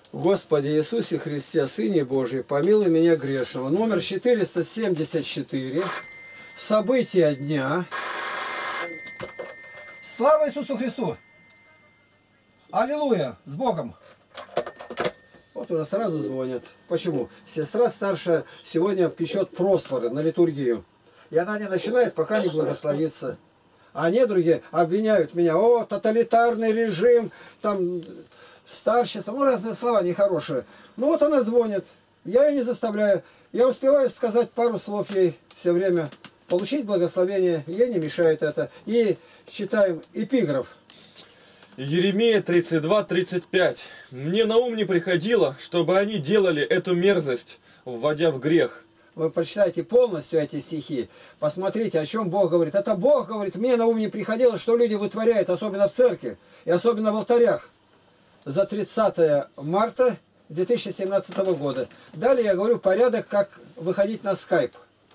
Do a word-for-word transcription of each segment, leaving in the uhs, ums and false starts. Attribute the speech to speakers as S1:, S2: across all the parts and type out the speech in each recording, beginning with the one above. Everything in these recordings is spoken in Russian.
S1: Господи Иисусе Христе, Сыне Божий, помилуй меня грешного. Номер четыреста семьдесят четыре. События дня. Слава Иисусу Христу! Аллилуйя! С Богом! Вот уже сразу звонят. Почему? Сестра старшая сегодня печет просфоры на литургию. И она не начинает, пока не благословится. А недруги обвиняют меня. О, тоталитарный режим, там старчество, ну разные слова нехорошие. Ну вот она звонит. Я ее не заставляю. Я успеваю сказать пару слов ей все время. Получить благословение. Ей не мешает это. И читаем эпиграф.
S2: Еремея тридцать два тридцать пять. Мне на ум не приходило, чтобы они делали эту мерзость, вводя в грех.
S1: Вы прочитайте полностью эти стихи, посмотрите, о чем Бог говорит. Это Бог говорит, мне на ум не приходило, что люди вытворяют, особенно в церкви, и особенно в алтарях, за тридцатое марта две тысячи семнадцатого года. Далее я говорю порядок, как выходить на скайп.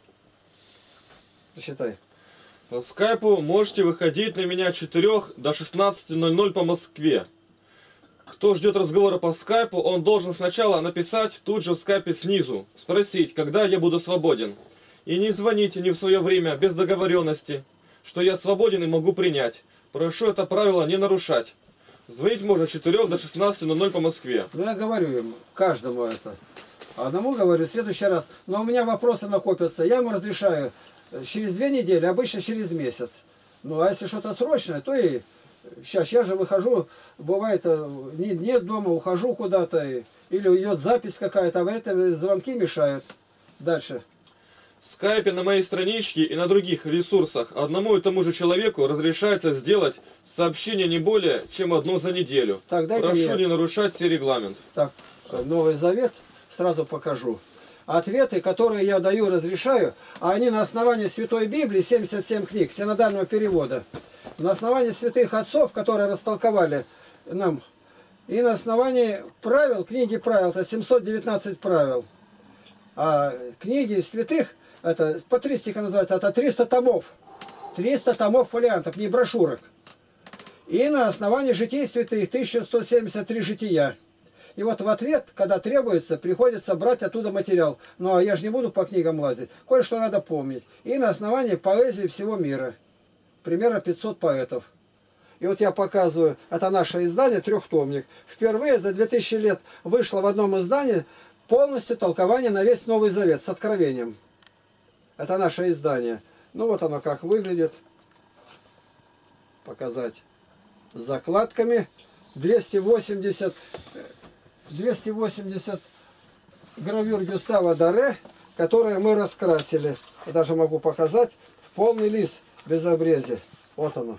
S1: Прочитай.
S2: По скайпу можете выходить на меня с четырёх до шестнадцати ноль ноль по Москве. Кто ждет разговора по скайпу, он должен сначала написать тут же в скайпе снизу, спросить, когда я буду свободен. И не звоните не в свое время, без договоренности, что я свободен и могу принять. Прошу это правило не нарушать. Звонить можно с четырёх до шестнадцати ноль ноль по Москве.
S1: Ну я говорю им, каждому это. Одному говорю в следующий раз. Но у меня вопросы накопятся, я ему разрешаю через две недели, обычно через месяц. Ну а если что-то срочное, то и... Сейчас я же выхожу, бывает, нет, нет дома, ухожу куда-то, или идет запись какая-то, а это звонки мешают. Дальше.
S2: В скайпе на моей страничке и на других ресурсах одному и тому же человеку разрешается сделать сообщение не более, чем одно за неделю.
S1: Так,
S2: прошу мне. Не нарушать сей регламент.
S1: Так, Новый Завет сразу покажу. Ответы, которые я даю, разрешаю, а они на основании Святой Библии, семьдесят семь книг, синодального перевода. На основании святых отцов, которые растолковали нам, и на основании правил, книги правил, это семьсот девятнадцать правил. А книги святых, это по три стиха называется, это триста томов. триста томов фолиантов, не брошюрок. И на основании житий святых тысяча сто семьдесят три жития. И вот в ответ, когда требуется, приходится брать оттуда материал. Ну а я же не буду по книгам лазить. Кое-что надо помнить. И на основании поэзии всего мира. Примерно пятьсот поэтов. И вот я показываю, это наше издание, трехтомник. Впервые за две тысячи лет вышло в одном издании полностью толкование на весь Новый Завет с откровением. Это наше издание. Ну вот оно как выглядит. Показать с закладками. двести восемьдесят, двести восемьдесят гравюр Гюстава Доре, которые мы раскрасили. Я даже могу показать в полный лист. Без обрези. Вот оно.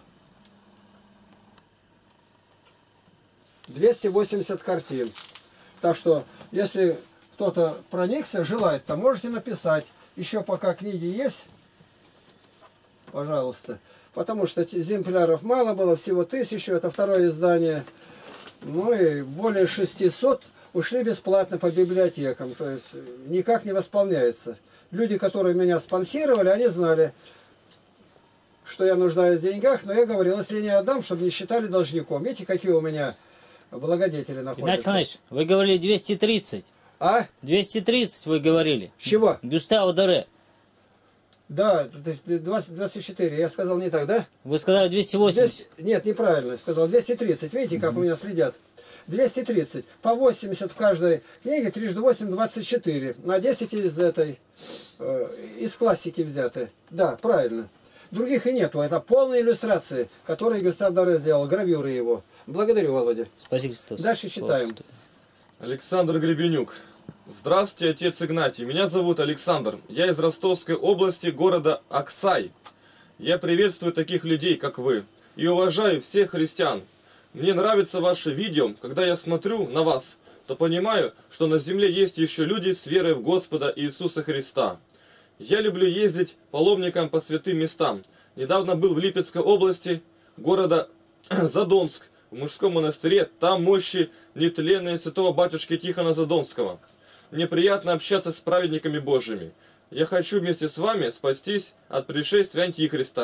S1: двести восемьдесят картин. Так что, если кто-то проникся, желает, то можете написать. Еще пока книги есть, пожалуйста. Потому что экземпляров мало было, всего тысячу. Это второе издание. Ну и более шестисот ушли бесплатно по библиотекам. То есть никак не восполняется. Люди, которые меня спонсировали, они знали, что я нуждаюсь в деньгах, но я говорил, если не отдам, чтобы не считали должником. Видите, какие у меня благодетели находятся.
S3: Игнатий Иванович, вы говорили двести тридцать.
S1: А?
S3: двести тридцать вы говорили.
S1: Чего?
S3: Гюстава Доре.
S1: Да, двадцать, двадцать четыре. Я сказал не так, да?
S3: Вы сказали двести восемьдесят.
S1: двести, нет, неправильно. Я сказал двести тридцать. Видите, как угу. у меня следят? двести тридцать. По восемьдесят в каждой книге, трижды восемь, двадцать четыре. На десять из этой, э, из классики взяты. Да, правильно. Других и нету. Это полные иллюстрации, которые Гюстав Доре сделал, гравюры его. Благодарю, Володя.
S3: Спасибо, Христос.
S1: Дальше читаем.
S2: Александр Гребенюк. Здравствуйте, отец Игнатий. Меня зовут Александр. Я из Ростовской области, города Аксай. Я приветствую таких людей, как вы, и уважаю всех христиан. Мне нравится ваше видео. Когда я смотрю на вас, то понимаю, что на земле есть еще люди с верой в Господа Иисуса Христа. Я люблю ездить паломникам по святым местам. Недавно был в Липецкой области, города Задонск, в мужском монастыре. Там мощи нетленные святого батюшки Тихона Задонского. Мне приятно общаться с праведниками Божьими. Я хочу вместе с вами спастись от пришествия Антихриста.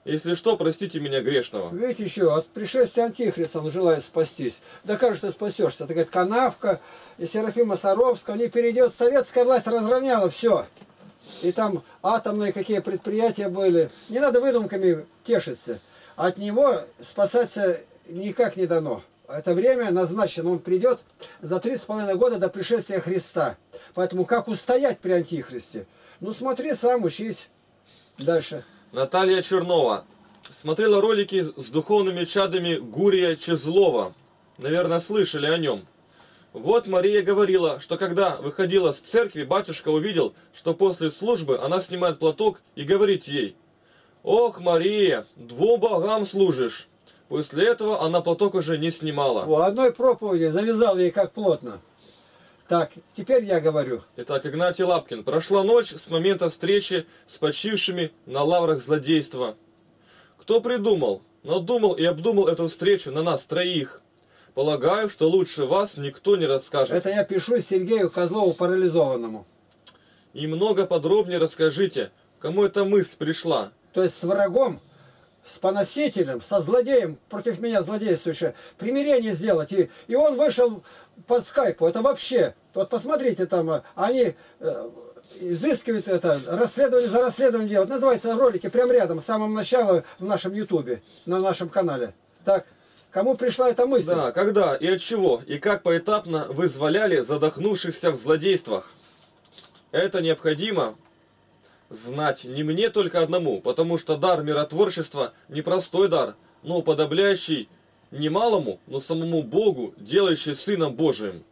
S2: Если что, простите меня грешного.
S1: Видите еще, от пришествия Антихриста он желает спастись. Да как же ты спасешься? Это, говорит, Канавка и Серафима Саровского, не перейдет. Советская власть разровняла все. И там атомные какие предприятия были. Не надо выдумками тешиться. От него спасаться никак не дано. Это время назначено, он придет за три с половиной года до пришествия Христа. Поэтому как устоять при Антихристе? Ну смотри сам, учись. Дальше.
S2: Наталья Чернова. Смотрела ролики с духовными чадами Гурия Чезлова. Наверное, слышали о нем. Вот Мария говорила, что когда выходила с церкви, батюшка увидел, что после службы она снимает платок и говорит ей: «Ох, Мария, двум богам служишь». После этого она платок уже не снимала.
S1: У одной проповеди завязал ей как плотно. Так, теперь я говорю.
S2: Итак, Игнатий Лапкин. Прошла ночь с момента встречи с почившими на лаврах злодейства. Кто придумал, надумал и обдумал эту встречу на нас троих? Полагаю, что лучше вас никто не расскажет.
S1: Это я пишу Сергею Козлову парализованному.
S2: И много подробнее расскажите, кому эта мысль пришла.
S1: То есть с врагом, с поносителем, со злодеем, против меня злодействующее, примирение сделать. И, и он вышел по скайпу. Это вообще, вот посмотрите там, они э, изыскивают это, расследование за расследованием делают. Называется ролики прямо рядом, с самого начала в нашем ютубе, на нашем канале. Так, кому пришла эта мысль?
S2: Да, когда и от чего, и как поэтапно вызволяли задохнувшихся в злодействах. Это необходимо знать не мне только одному, потому что дар миротворчества непростой дар, но уподобляющий не малому, но самому Богу, делающий Сыном Божиим.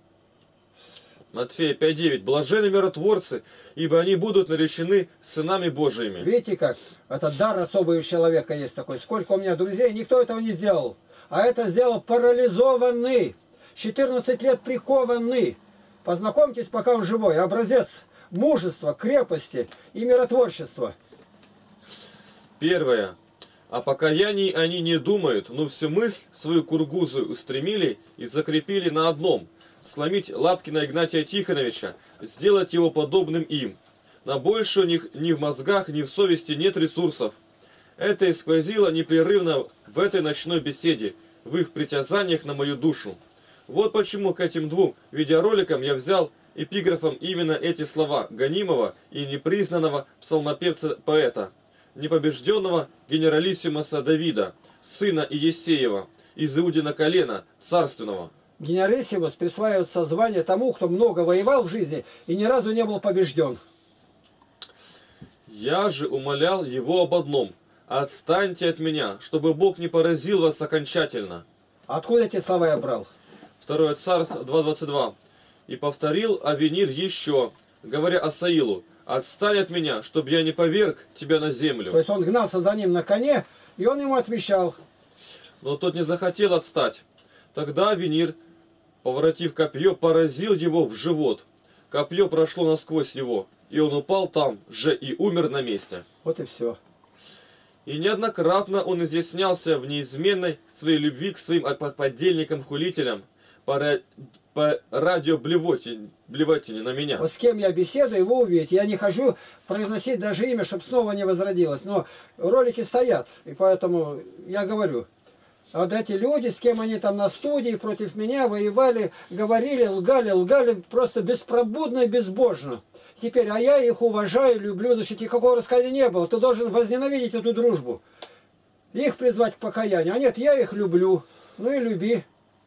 S2: Матфея пять девять. Блаженны миротворцы, ибо они будут наречены сынами Божиими.
S1: Видите как? Это дар особый у человека есть такой. Сколько у меня друзей, никто этого не сделал. А это сделал парализованный, четырнадцать лет прикованный. Познакомьтесь, пока он живой. Образец мужества, крепости и миротворчества.
S2: Первое. О покаянии они не думают, но всю мысль свою кургузу устремили и закрепили на одном: сломить Лапкина Игнатия Тихоновича, сделать его подобным им. На больше у них ни в мозгах, ни в совести нет ресурсов. Это и сквозило непрерывно в этой ночной беседе, в их притязаниях на мою душу. Вот почему к этим двум видеороликам я взял эпиграфом именно эти слова гонимого и непризнанного псалмопевца-поэта, непобежденного генералиссимуса Давида, сына Иессеева, из Иудина колена, царственного.
S1: Генералиссимус присваивается звание тому, кто много воевал в жизни и ни разу не был побежден.
S2: Я же умолял его об одном: отстаньте от меня, чтобы Бог не поразил вас окончательно.
S1: Откуда эти слова я брал?
S2: Второе Царство два двадцать два. И повторил Авенир еще, говоря Асаилу: отстань от меня, чтобы я не поверг тебя на землю.
S1: То есть он гнался за ним на коне, и он ему отвечал.
S2: Но тот не захотел отстать. Тогда Авенир, поворотив копье, поразил его в живот. Копье прошло насквозь его, и он упал там же и умер на месте.
S1: Вот и все.
S2: И неоднократно он изъяснялся в неизменной своей любви к своим поддельникам-хулителям по, по радио блевотине, блевотине на меня.
S1: Вот с кем я беседую, вы увидите. Я не хочу произносить даже имя, чтобы снова не возродилось. Но ролики стоят, и поэтому я говорю. Вот эти люди, с кем они там на студии против меня воевали, говорили, лгали, лгали просто беспробудно и безбожно. Теперь, а я их уважаю, люблю, значит, никакого раскаяния не было. Ты должен возненавидеть эту дружбу. Их призвать к покаянию. А нет, я их люблю. Ну и люби.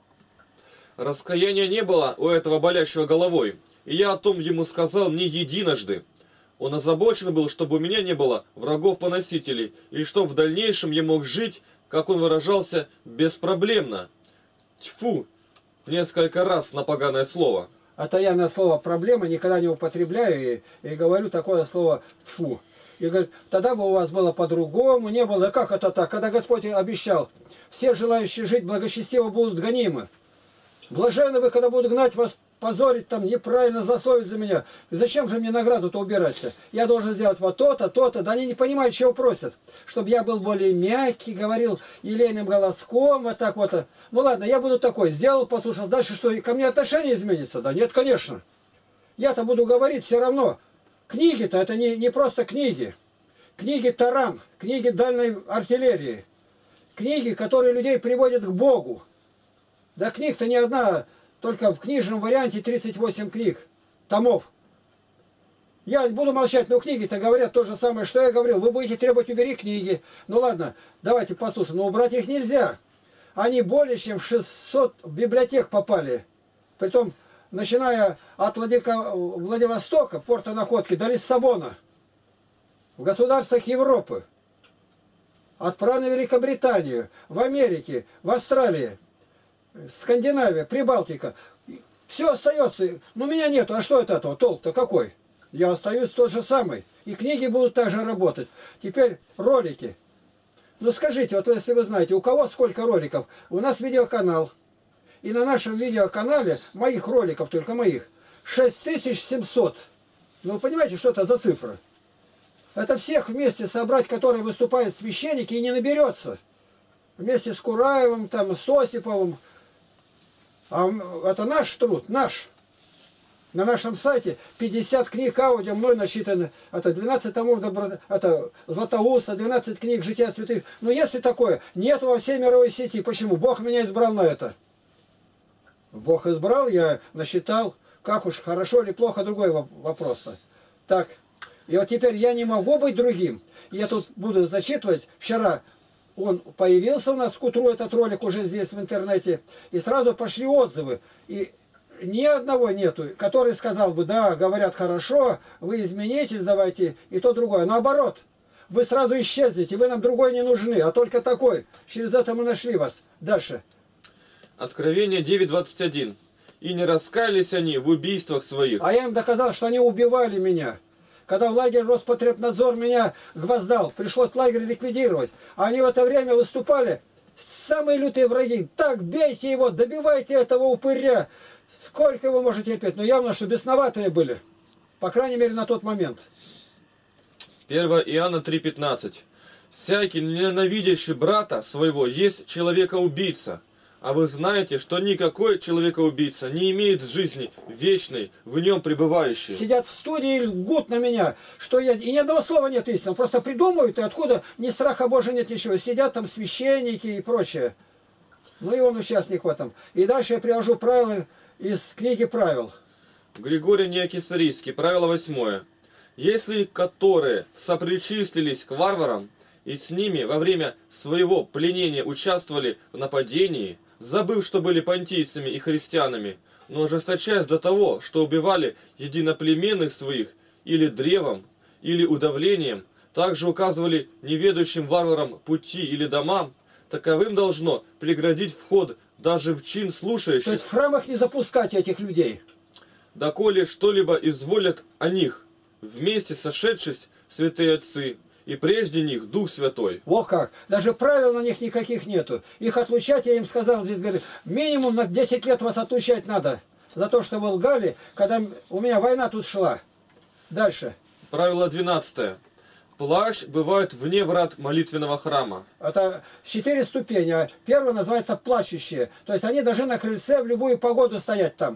S2: Раскаяния не было у этого болящего головой, и я о том ему сказал не единожды. Он озабочен был, чтобы у меня не было врагов-поносителей, и чтобы в дальнейшем я мог жить, как он выражался, беспроблемно. Тьфу! Несколько раз на поганое слово.
S1: Это я на слово «проблема» никогда не употребляю и, и говорю такое слово «тьфу». И говорит, тогда бы у вас было по-другому, не было. Да как это так? Когда Господь обещал, все желающие жить благочестиво будут гонимы. Блаженны вы, когда будут гнать вас, позорить, там, неправильно злословить за меня. И зачем же мне награду-то убирать-то? Я должен сделать вот то-то, то-то. Да они не понимают, чего просят. Чтобы я был более мягкий, говорил елейным голоском, вот так вот. Ну ладно, я буду такой. Сделал, послушал. Дальше что, и ко мне отношение изменится? Да нет, конечно. Я-то буду говорить все равно. Книги-то это не, не просто книги. книги Таран, книги дальней артиллерии, книги, которые людей приводят к Богу. Да книг-то не одна, только в книжном варианте тридцать восемь книг, томов. Я буду молчать, но книги-то говорят то же самое, что я говорил. Вы будете требовать, убери книги. Ну ладно, давайте послушаем. Но убрать их нельзя. Они более чем в шестьсот библиотек попали. Притом, начиная от Владика... Владивостока, порта Находки, до Лиссабона. В государствах Европы. Отправлены в Великобританию, в Америке, в Австралии, Скандинавия, Прибалтика. Все остается. Но меня нету. А что от этого? Толк-то какой? Я остаюсь тот же самый. И книги будут также работать. Теперь ролики. Ну скажите, вот если вы знаете, у кого сколько роликов? У нас видеоканал. И на нашем видеоканале, моих роликов, только моих, шесть тысяч семьсот. Ну вы понимаете, что это за цифра? Это всех вместе собрать, которые выступают священники, и не наберется. Вместе с Кураевым, там, с Осиповым. А это наш труд, наш. На нашем сайте пятьдесят книг аудио мной насчитаны. Это двенадцать томов добро... это Златоуста, двенадцать книг Жития святых. Но если такое, нету во всей мировой сети. Почему? Бог меня избрал на это. Бог избрал, я насчитал. Как уж, хорошо или плохо, другой вопрос-то. Так, и вот теперь я не могу быть другим. Я тут буду зачитывать. Вчера он появился у нас к утру, этот ролик уже здесь в интернете. И сразу пошли отзывы. И ни одного нету, который сказал бы, да, говорят хорошо, вы изменитесь, давайте, и то другое. Наоборот, вы сразу исчезнете, вы нам другой не нужны, а только такой. Через это мы нашли вас. Дальше.
S2: Откровение девять двадцать один. И не раскаялись они в убийствах своих.
S1: А я им доказал, что они убивали меня. Когда в лагерь Роспотребнадзор меня гвоздал, пришлось лагерь ликвидировать. А они в это время выступали, самые лютые враги. Так, бейте его, добивайте этого упыря. Сколько вы можете терпеть? Но явно, что бесноватые были. По крайней мере, на тот момент.
S2: первое Иоанна три пятнадцать. Всякий, ненавидящий брата своего, есть человека-убийца. А вы знаете, что никакой человека-убийца не имеет жизни вечной, в нем пребывающей.
S1: Сидят в студии и лгут на меня, что я... И ни одного слова нет истины. Просто придумывают, и откуда ни страха Божия нет ничего. Сидят там священники и прочее. Ну и он участник в этом. И дальше я привожу правила из книги правил.
S2: Григорий Неокесарийский, правило восьмое. Если которые сопричислились к варварам, и с ними во время своего пленения участвовали в нападении, забыв, что были понтийцами и христианами, но ожесточаясь до того, что убивали единоплеменных своих или древом, или удавлением, также указывали неведущим варварам пути или домам, таковым должно преградить вход даже в чин слушающих.
S1: То есть в храмах не запускать этих людей.
S2: Доколе что-либо изволят о них, вместе сошедшись святые отцы, и прежде них Дух Святой.
S1: Ох как! Даже правил на них никаких нету. Их отлучать, я им сказал, здесь говорит, минимум на десять лет вас отлучать надо. За то, что вы лгали, когда у меня война тут шла. Дальше.
S2: Правило двенадцатое. Плащ бывает вне врат молитвенного храма.
S1: Это четыре ступени. А первая называется плачущие. То есть они должны на крыльце в любую погоду стоять там.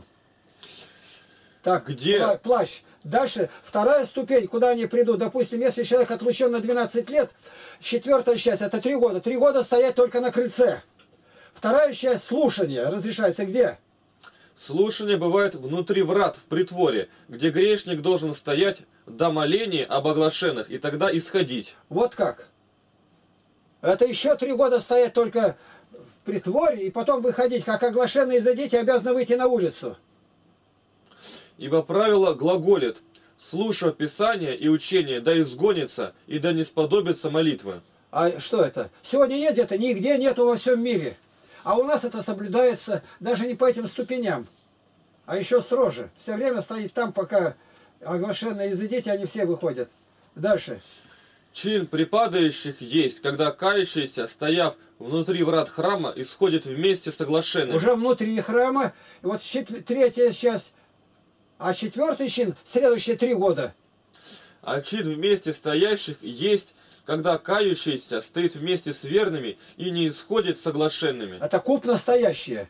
S1: Так,
S2: где?
S1: Плащ. Дальше вторая ступень, куда они придут. Допустим, если человек отлучен на двенадцать лет, четвертая часть, это три года. Три года стоять только на крыльце. Вторая часть слушания разрешается где?
S2: Слушание бывает внутри врат, в притворе, где грешник должен стоять до моления об оглашенных, и тогда исходить.
S1: Вот как. Это еще три года стоять только в притворе, и потом выходить. Как оглашенные за дети обязаны выйти на улицу.
S2: Ибо правило глаголит, слушав Писание и учение, да изгонится, и да не сподобится молитвы.
S1: А что это? Сегодня нет где-то, нигде нету во всем мире. А у нас это соблюдается даже не по этим ступеням, а еще строже. Все время стоит там, пока оглашенные дети, они все выходят. Дальше.
S2: Чин припадающих есть, когда кающийся, стояв внутри врат храма, исходит вместе с оглашенными.
S1: Уже внутри храма. И вот третья часть. А четвертый чин следующие три года.
S2: А чин вместе стоящих есть, когда кающийся стоит вместе с верными и не исходит с соглашенными.
S1: Это куп настоящее.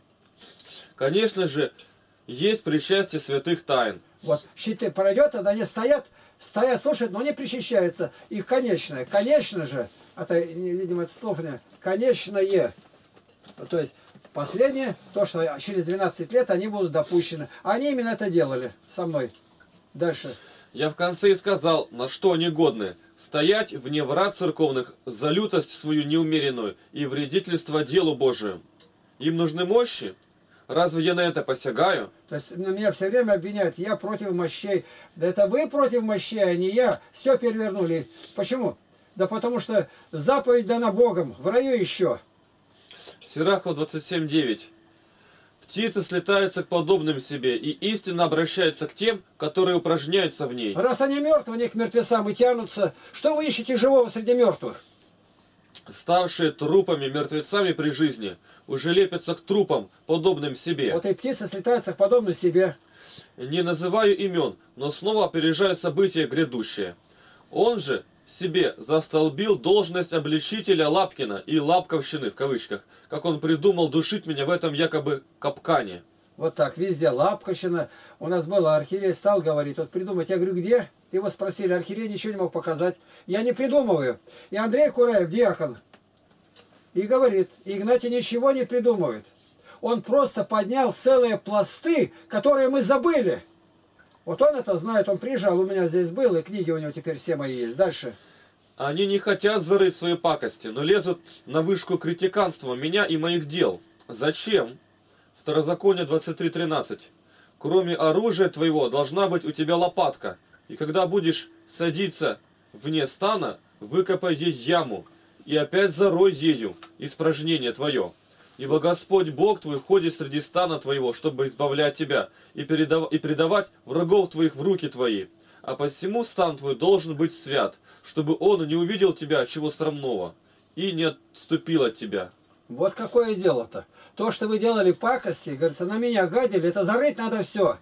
S2: Конечно же, есть причастие святых тайн.
S1: Вот щиты пройдет, тогда они стоят стоят, слушают, но не причащаются. И конечное, конечно же, это, видимо, это словно конечное. То есть последнее, то, что через двенадцать лет они будут допущены. Они именно это делали со мной. Дальше.
S2: Я в конце и сказал, на что они годны. Стоять вне врат церковных за лютость свою неумеренную и вредительство делу Божию. Им нужны мощи? Разве я на это посягаю?
S1: То есть на меня все время обвиняют, я против мощей. Да это вы против мощей, а не я. Все перевернули. Почему? Да потому что заповедь дана Богом, в раю еще.
S2: Сирахов двадцать семь девять. Птицы слетаются к подобным себе, и истинно обращаются к тем, которые упражняются в ней.
S1: Раз они мертвы, они к мертвецам и тянутся. Что вы ищете живого среди мертвых?
S2: Ставшие трупами мертвецами при жизни, уже лепятся к трупам, подобным себе.
S1: Вот и птицы слетаются к подобным себе.
S2: Не называю имен, но снова опережаю события грядущие. Он же себе застолбил должность обличителя Лапкина и Лапковщины, в кавычках, как он придумал душить меня в этом якобы капкане.
S1: Вот так, везде Лапковщина. У нас было, архиерей стал говорить, вот придумать. Я говорю, где? Его спросили, архиерей ничего не мог показать. Я не придумываю. И Андрей Кураев, диакон, и говорит, Игнатий ничего не придумывает. Он просто поднял целые пласты, которые мы забыли. Вот он это знает, он приезжал, у меня здесь был, и книги у него теперь все мои есть. Дальше.
S2: Они не хотят зарыть свои пакости, но лезут на вышку критиканства меня и моих дел. Зачем? Второзаконие двадцать три тринадцать. Кроме оружия твоего должна быть у тебя лопатка, и когда будешь садиться вне стана, выкопай ей яму, и опять зарой ею испражнение твое. Ибо Господь Бог твой ходит среди стана твоего, чтобы избавлять тебя и, передав... и предавать врагов твоих в руки твои. А посему стан твой должен быть свят, чтобы он не увидел тебя чего срамного и не отступил от тебя.
S1: Вот какое дело-то. То, что вы делали пакости, говорится, на меня гадили, это зарыть надо все.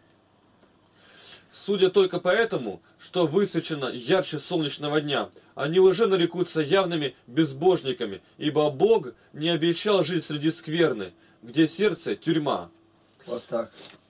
S2: Судя только поэтому, что высечено ярче солнечного дня, они уже нарекутся явными безбожниками, ибо Бог не обещал жить среди скверны, где сердце – тюрьма.
S1: Вот так.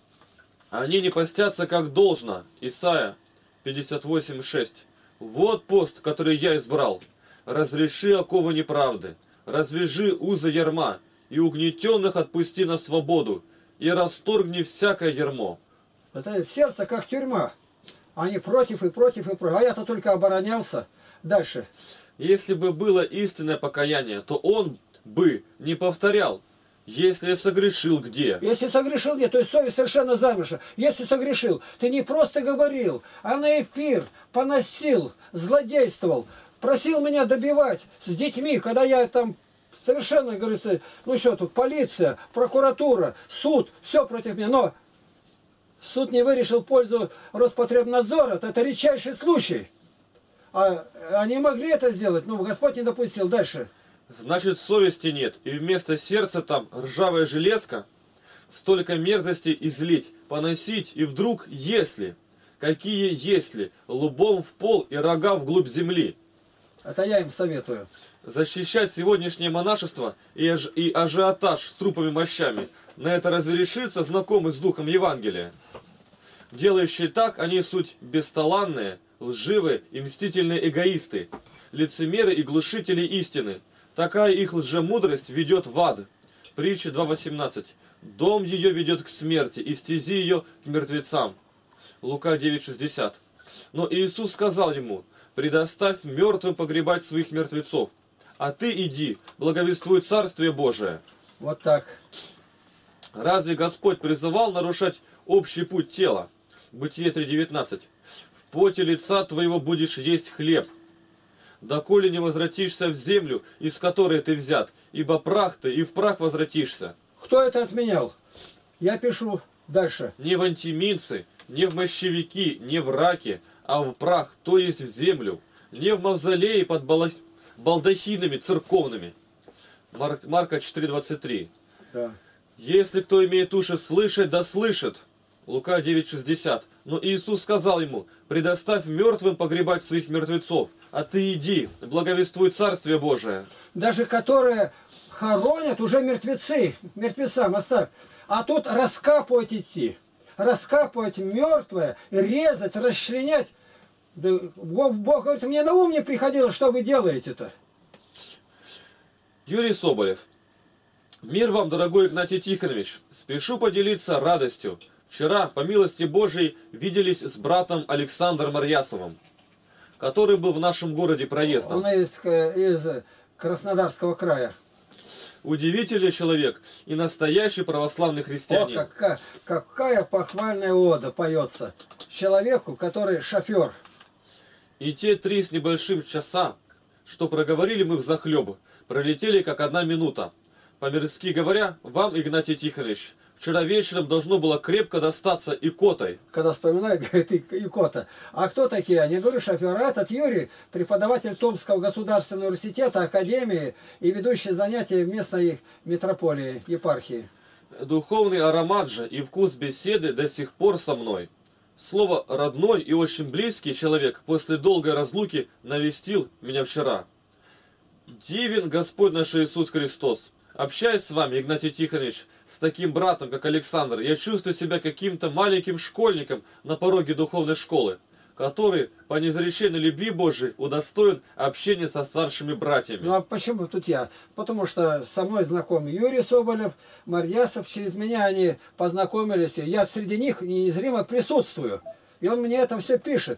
S2: Они не постятся как должно. Исайя пятьдесят восемь шесть. Вот пост, который я избрал. Разреши оковы неправды, развяжи узы ярма, и угнетенных отпусти на свободу, и расторгни всякое ярмо.
S1: Это сердце как тюрьма. Они против и против и против. А я-то только оборонялся. Дальше.
S2: Если бы было истинное покаяние, то он бы не повторял. Если я согрешил где?
S1: Если согрешил где, то есть совесть совершенно замерша. Если согрешил, ты не просто говорил, а на эфир поносил, злодействовал, просил меня добивать с детьми, когда я там совершенно, говорится, ну что тут, полиция, прокуратура, суд, все против меня, но суд не вырешил в пользу Роспотребнадзора, это редчайший случай. А они могли это сделать, но Господь не допустил. Дальше.
S2: Значит, совести нет, и вместо сердца там ржавая железка, столько мерзости излить, поносить, и вдруг, если, какие если, лбом в пол и рога вглубь земли.
S1: Это я им советую.
S2: Защищать сегодняшнее монашество и, аж, и ажиотаж с трупами-мощами, на это разве решится знакомый с духом Евангелия? Делающие так, они суть бесталанные, лживые и мстительные эгоисты, лицемеры и глушители истины. Такая их лжемудрость ведет в ад. Притча два восемнадцать. Дом ее ведет к смерти, и стези ее к мертвецам. Лука девять шестьдесят. Но Иисус сказал ему: предоставь мертвым погребать своих мертвецов, а ты иди, благовествуй Царствие Божие.
S1: Вот так.
S2: Разве Господь призывал нарушать общий путь тела? Бытие три девятнадцать. В поте лица твоего будешь есть хлеб, доколе не возвратишься в землю, из которой ты взят, ибо прах ты, и в прах возвратишься.
S1: Кто это отменял? Я пишу дальше.
S2: Не в антиминцы, не в мощевики, не в раки, а в прах, то есть в землю, не в мавзолее под балдахинами церковными. Марк, Марка четыре двадцать три.
S1: Да.
S2: Если кто имеет уши слышать, да слышит. Лука девять шестьдесят. Но Иисус сказал ему: предоставь мертвым погребать своих мертвецов, а ты иди, благовествуй Царствие Божие.
S1: Даже которые хоронят, уже мертвецы, мертвецам оставь. А тут раскапывать идти, раскапывать мертвое, резать, расчленять. Да, Бог, Бог говорит, мне на ум не приходило, что вы делаете-то.
S2: Юрий Соболев. Мир вам, дорогой Игнатий Тихонович. Спешу поделиться радостью. Вчера, по милости Божией, виделись с братом Александром Марьясовым, который был в нашем городе проездом.
S1: Он из, из Краснодарского края.
S2: Удивительный человек и настоящий православный христианин.
S1: О, какая, какая похвальная ода поется человеку, который шофер.
S2: И те три с небольшим часа, что проговорили мы взахлеб, пролетели как одна минута. По-мирски говоря, вам, Игнатий Тихонович, вчера вечером должно было крепко достаться икотой.
S1: Когда вспоминает, говорит, икота. А кто такие? Я не говорю шофера. Этот Юрий, преподаватель Томского государственного университета, академии и ведущий занятия в местной метрополии, епархии.
S2: Духовный аромат же и вкус беседы до сих пор со мной. Слово «родной» и очень близкий человек после долгой разлуки навестил меня вчера. Дивен Господь наш Иисус Христос. Общаясь с вами, Игнатий Тихонович, с таким братом, как Александр, я чувствую себя каким-то маленьким школьником на пороге духовной школы, который по неизреченной любви Божией удостоен общения со старшими братьями.
S1: Ну а почему тут я? Потому что со мной знаком Юрий Соболев, Марьясов, через меня они познакомились. Я среди них неизримо присутствую. И он мне это все пишет.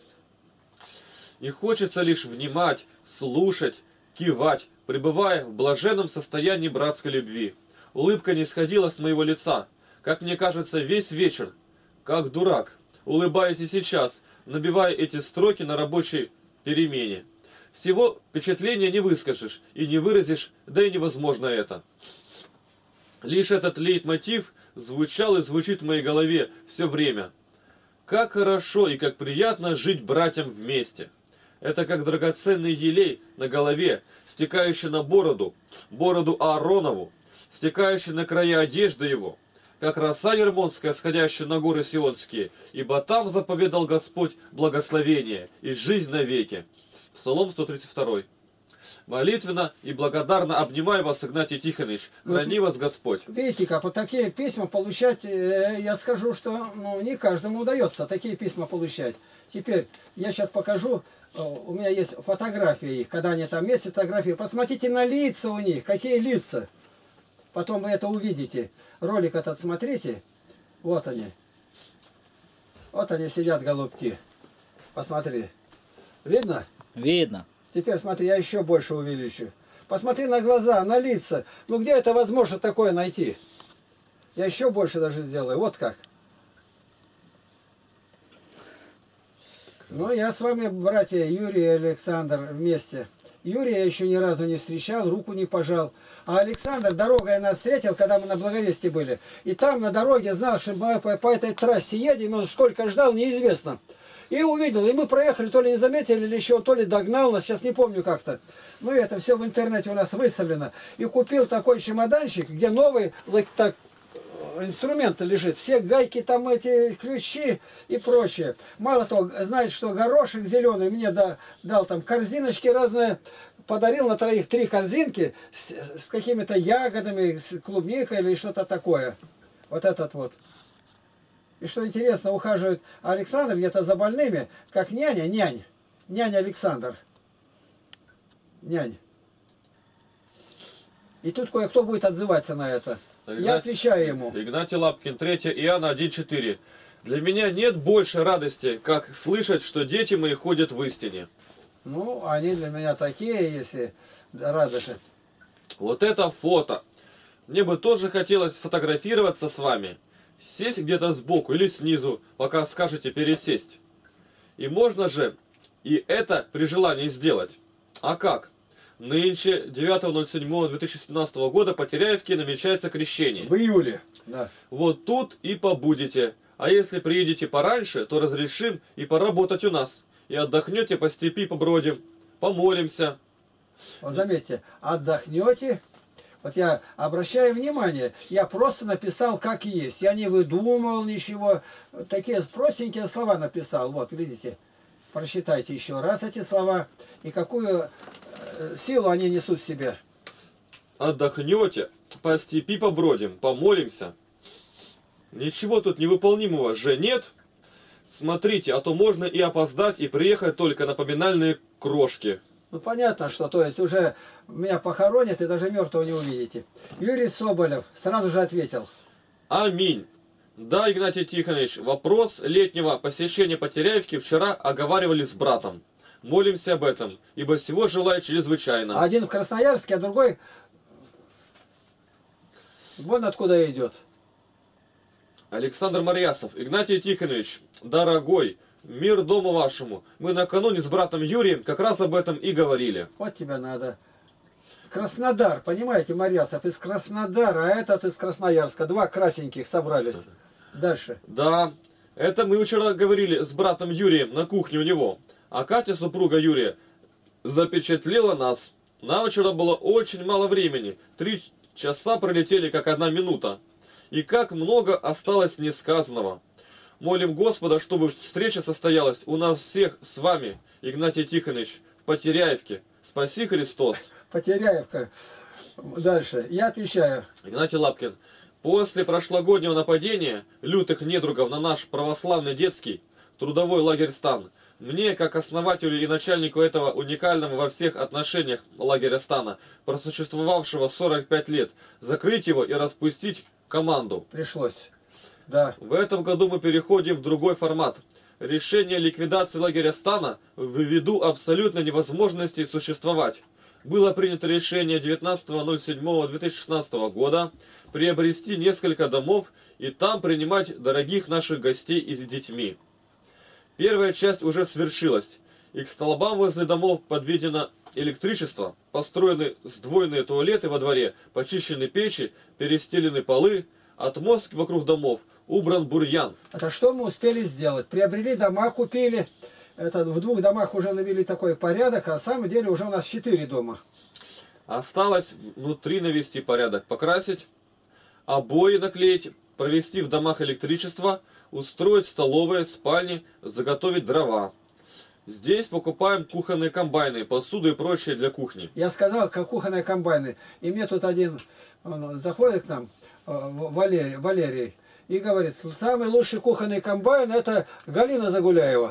S2: И хочется лишь внимать, слушать, кивать, пребывая в блаженном состоянии братской любви. Улыбка не сходила с моего лица, как мне кажется, весь вечер, как дурак, улыбаясь и сейчас, набивая эти строки на рабочей перемене. Всего впечатления не выскажешь и не выразишь, да и невозможно это. Лишь этот лейтмотив звучал и звучит в моей голове все время. Как хорошо и как приятно жить братьям вместе. Это как драгоценный елей на голове, стекающий на бороду, бороду Ааронову, стекающий на края одежды его, как роса ермонская, сходящая на горы сионские, ибо там заповедал Господь благословение и жизнь навеки. Псалом сто тридцать два. Молитвенно и благодарно обнимаю вас, Игнатий Тихонович. Храни вас Господь.
S1: Видите, как вот такие письма получать, я скажу, что ну, не каждому удается такие письма получать. Теперь я сейчас покажу, у меня есть фотографии их, когда они там есть фотографии. Посмотрите на лица у них, какие лица. Потом вы это увидите. Ролик этот смотрите. Вот они. Вот они сидят, голубки. Посмотри. Видно?
S3: Видно.
S1: Теперь смотри, я еще больше увеличу. Посмотри на глаза, на лица. Ну где это возможно такое найти? Я еще больше даже сделаю. Вот как. Ну, я с вами, братья Юрий и Александр, вместе. Юрия я еще ни разу не встречал, руку не пожал. А Александр дорогой нас встретил, когда мы на Благовесте были. И там на дороге знал, что мы по, по этой трассе едем, он сколько ждал, неизвестно. И увидел, и мы проехали, то ли не заметили, или еще, то ли догнал нас, сейчас не помню как-то. Ну, это все в интернете у нас выставлено. И купил такой чемоданчик, где новый так, инструмент лежит. Все гайки, там эти ключи и прочее. Мало того, знаете, что горошек зеленый мне да, дал там корзиночки разные. Подарил на троих три корзинки с, с какими-то ягодами, с клубникой или что-то такое. Вот этот вот. И что интересно, ухаживает Александр где-то за больными, как няня, нянь. Няня Александр. Нянь. И тут кое-кто будет отзываться на это. Игнатий, я отвечаю ему.
S2: Игнатий Лапкин, третье Иоанна один четыре. Для меня нет больше радости, как слышать, что дети мои ходят в истине.
S1: Ну, они для меня такие, если радости.
S2: Вот это фото. Мне бы тоже хотелось сфотографироваться с вами. Сесть где-то сбоку или снизу, пока скажете пересесть. И можно же и это при желании сделать. А как? Нынче, девятого ноль седьмого две тысячи семнадцатого года, по Теряевке намечается крещение.
S1: В июле. Да.
S2: Вот тут и побудете. А если приедете пораньше, то разрешим и поработать у нас. И отдохнете по степи, побродим, помолимся.
S1: Вот заметьте, отдохнете. Вот я обращаю внимание, я просто написал как есть. Я не выдумывал ничего. Такие простенькие слова написал. Вот, видите. Прочитайте еще раз эти слова. И какую силу они несут в себе.
S2: Отдохнете, по степи побродим, помолимся. Ничего тут невыполнимого же нет. Смотрите, а то можно и опоздать, и приехать только на поминальные крошки.
S1: Ну понятно, что то есть уже меня похоронят и даже мертвого не увидите. Юрий Соболев сразу же ответил.
S2: Аминь. Да, Игнатий Тихонович, вопрос летнего посещения Потеряевки вчера оговаривали с братом. Молимся об этом, ибо всего желаю чрезвычайно.
S1: Один в Красноярске, а другой вон откуда идет.
S2: Александр Марьясов. Игнатий Тихонович, дорогой, мир дому вашему. Мы накануне с братом Юрием как раз об этом и говорили.
S1: Вот тебя надо. Краснодар, понимаете, Марьясов из Краснодара, а этот из Красноярска. Два красненьких собрались. Дальше.
S2: Да, это мы вчера говорили с братом Юрием на кухне у него. А Катя, супруга Юрия, запечатлела нас. Нам вчера было очень мало времени. Три часа пролетели как одна минута. И как много осталось несказанного. Молим Господа, чтобы встреча состоялась у нас всех с вами, Игнатий Тихонович, в Потеряевке. Спаси Христос.
S1: Потеряевка. Дальше. Я отвечаю.
S2: Игнатий Лапкин. После прошлогоднего нападения лютых недругов на наш православный детский трудовой лагерь Стан, мне, как основателю и начальнику этого уникального во всех отношениях лагеря Стана, просуществовавшего сорок пять лет, закрыть его и распустить команду.
S1: Пришлось. Да.
S2: В этом году мы переходим в другой формат. Решение ликвидации лагеря Стана ввиду абсолютной невозможности существовать. Было принято решение девятнадцатого ноль седьмого две тысячи шестнадцатого года приобрести несколько домов и там принимать дорогих наших гостей и с детьми. Первая часть уже свершилась, и к столбам возле домов подведено электричество, построены сдвоенные туалеты во дворе, почищены печи, перестелены полы, отмостки вокруг домов, убран бурьян.
S1: Это что мы успели сделать? Приобрели дома, купили. Это в двух домах уже навели такой порядок, а на самом деле уже у нас четыре дома.
S2: Осталось внутри навести порядок, покрасить, обои наклеить, провести в домах электричество, устроить столовые, спальни, заготовить дрова. Здесь покупаем кухонные комбайны, посуду и прочее для кухни.
S1: Я сказал, как кухонные комбайны. И мне тут один он заходит к нам, Валерий, Валерий, и говорит, самый лучший кухонный комбайн это Галина Загуляева.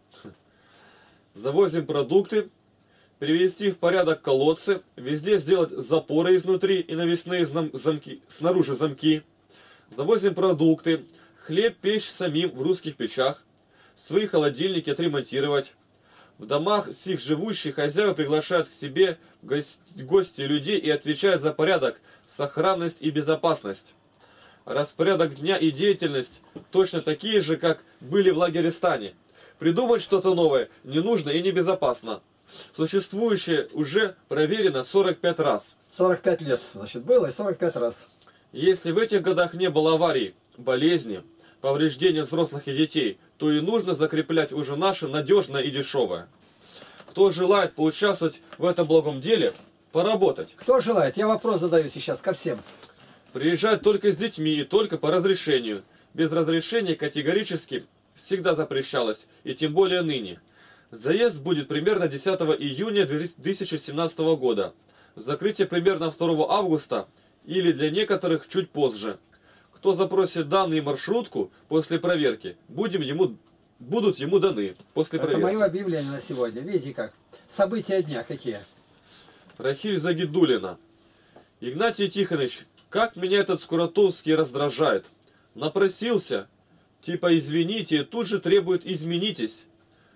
S2: Завозим продукты, привести в порядок колодцы, везде сделать запоры изнутри и навесные замки, снаружи замки. Завозим продукты, хлеб печь самим в русских печах, свои холодильники отремонтировать. В домах сих живущих хозяева приглашают к себе в гости людей и отвечают за порядок, сохранность и безопасность. Распорядок дня и деятельность точно такие же, как были в лагере Стане. Придумать что-то новое не нужно и небезопасно. Существующее уже проверено сорок пять раз.
S1: сорок пять лет, значит, было и сорок пять раз.
S2: Если в этих годах не было аварий, болезни, повреждения взрослых и детей, то и нужно закреплять уже наше надежное и дешевое. Кто желает поучаствовать в этом благом деле, поработать.
S1: Кто желает? Я вопрос задаю сейчас ко всем.
S2: Приезжать только с детьми и только по разрешению. Без разрешения категорически всегда запрещалось, и тем более ныне. Заезд будет примерно десятого июня две тысячи семнадцатого года. Закрытие примерно второго августа или для некоторых чуть позже. Кто запросит данные маршрутку после проверки, будем ему, будут ему даны после
S1: Это
S2: проверки.
S1: мое объявление на сегодня. Видите как? События дня какие.
S2: Рахиль Загидулина. Игнатий Тихонович, как меня этот Скуратовский раздражает. Напросился, типа извините, тут же требует изменитесь.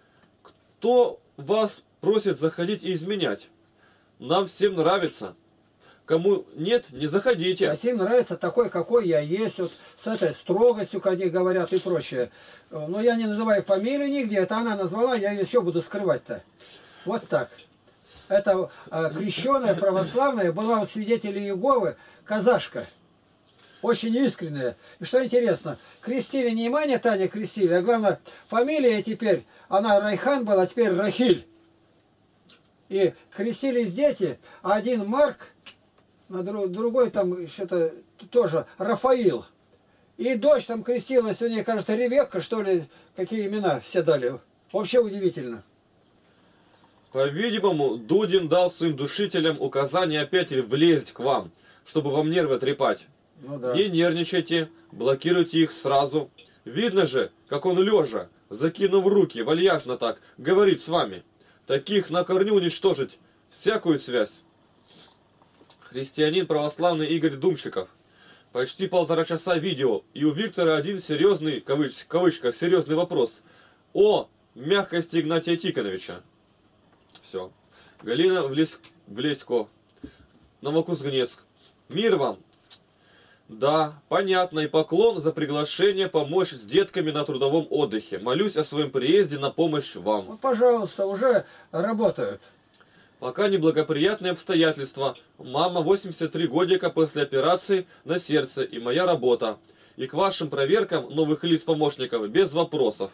S2: Кто вас просит заходить и изменять? Нам всем нравится. Кому нет, не заходите.
S1: А всем нравится такой, какой я есть, вот с этой строгостью, как они говорят и прочее. Но я не называю фамилию нигде, это она назвала, я ее еще буду скрывать-то. Вот так. Это э, крещеная православная, была у свидетелей Иеговы, казашка. Очень искренняя. И что интересно, крестили не Маня Таня крестили, а главное, фамилия теперь, она Райхан была, а теперь Рахиль. И крестились дети, а один Марк, а другой там что-то тоже Рафаил. И дочь там крестилась, у нее, кажется, Ревекка, что ли, какие имена все дали. Вообще удивительно.
S2: По-видимому, Дудин дал своим душителям указание опять влезть к вам, чтобы вам нервы трепать.
S1: Ну, да.
S2: Не нервничайте, блокируйте их сразу. Видно же, как он лежа, закинув руки, вальяжно так, говорит с вами. Таких на корню уничтожить всякую связь. Христианин православный Игорь Думщиков. Почти полтора часа видео, и у Виктора один серьезный, кавыч, кавычка, серьезный вопрос о мягкости Игнатия Тихоновича. Все. Галина Влес... Влесько, Новокузнецк. Мир вам! Да, понятно, и поклон за приглашение помочь с детками на трудовом отдыхе. Молюсь о своем приезде на помощь вам.
S1: Ну, пожалуйста, уже работают.
S2: Пока неблагоприятные обстоятельства. Мама восемьдесят три годика после операции на сердце и моя работа. И к вашим проверкам новых лиц-помощников без вопросов.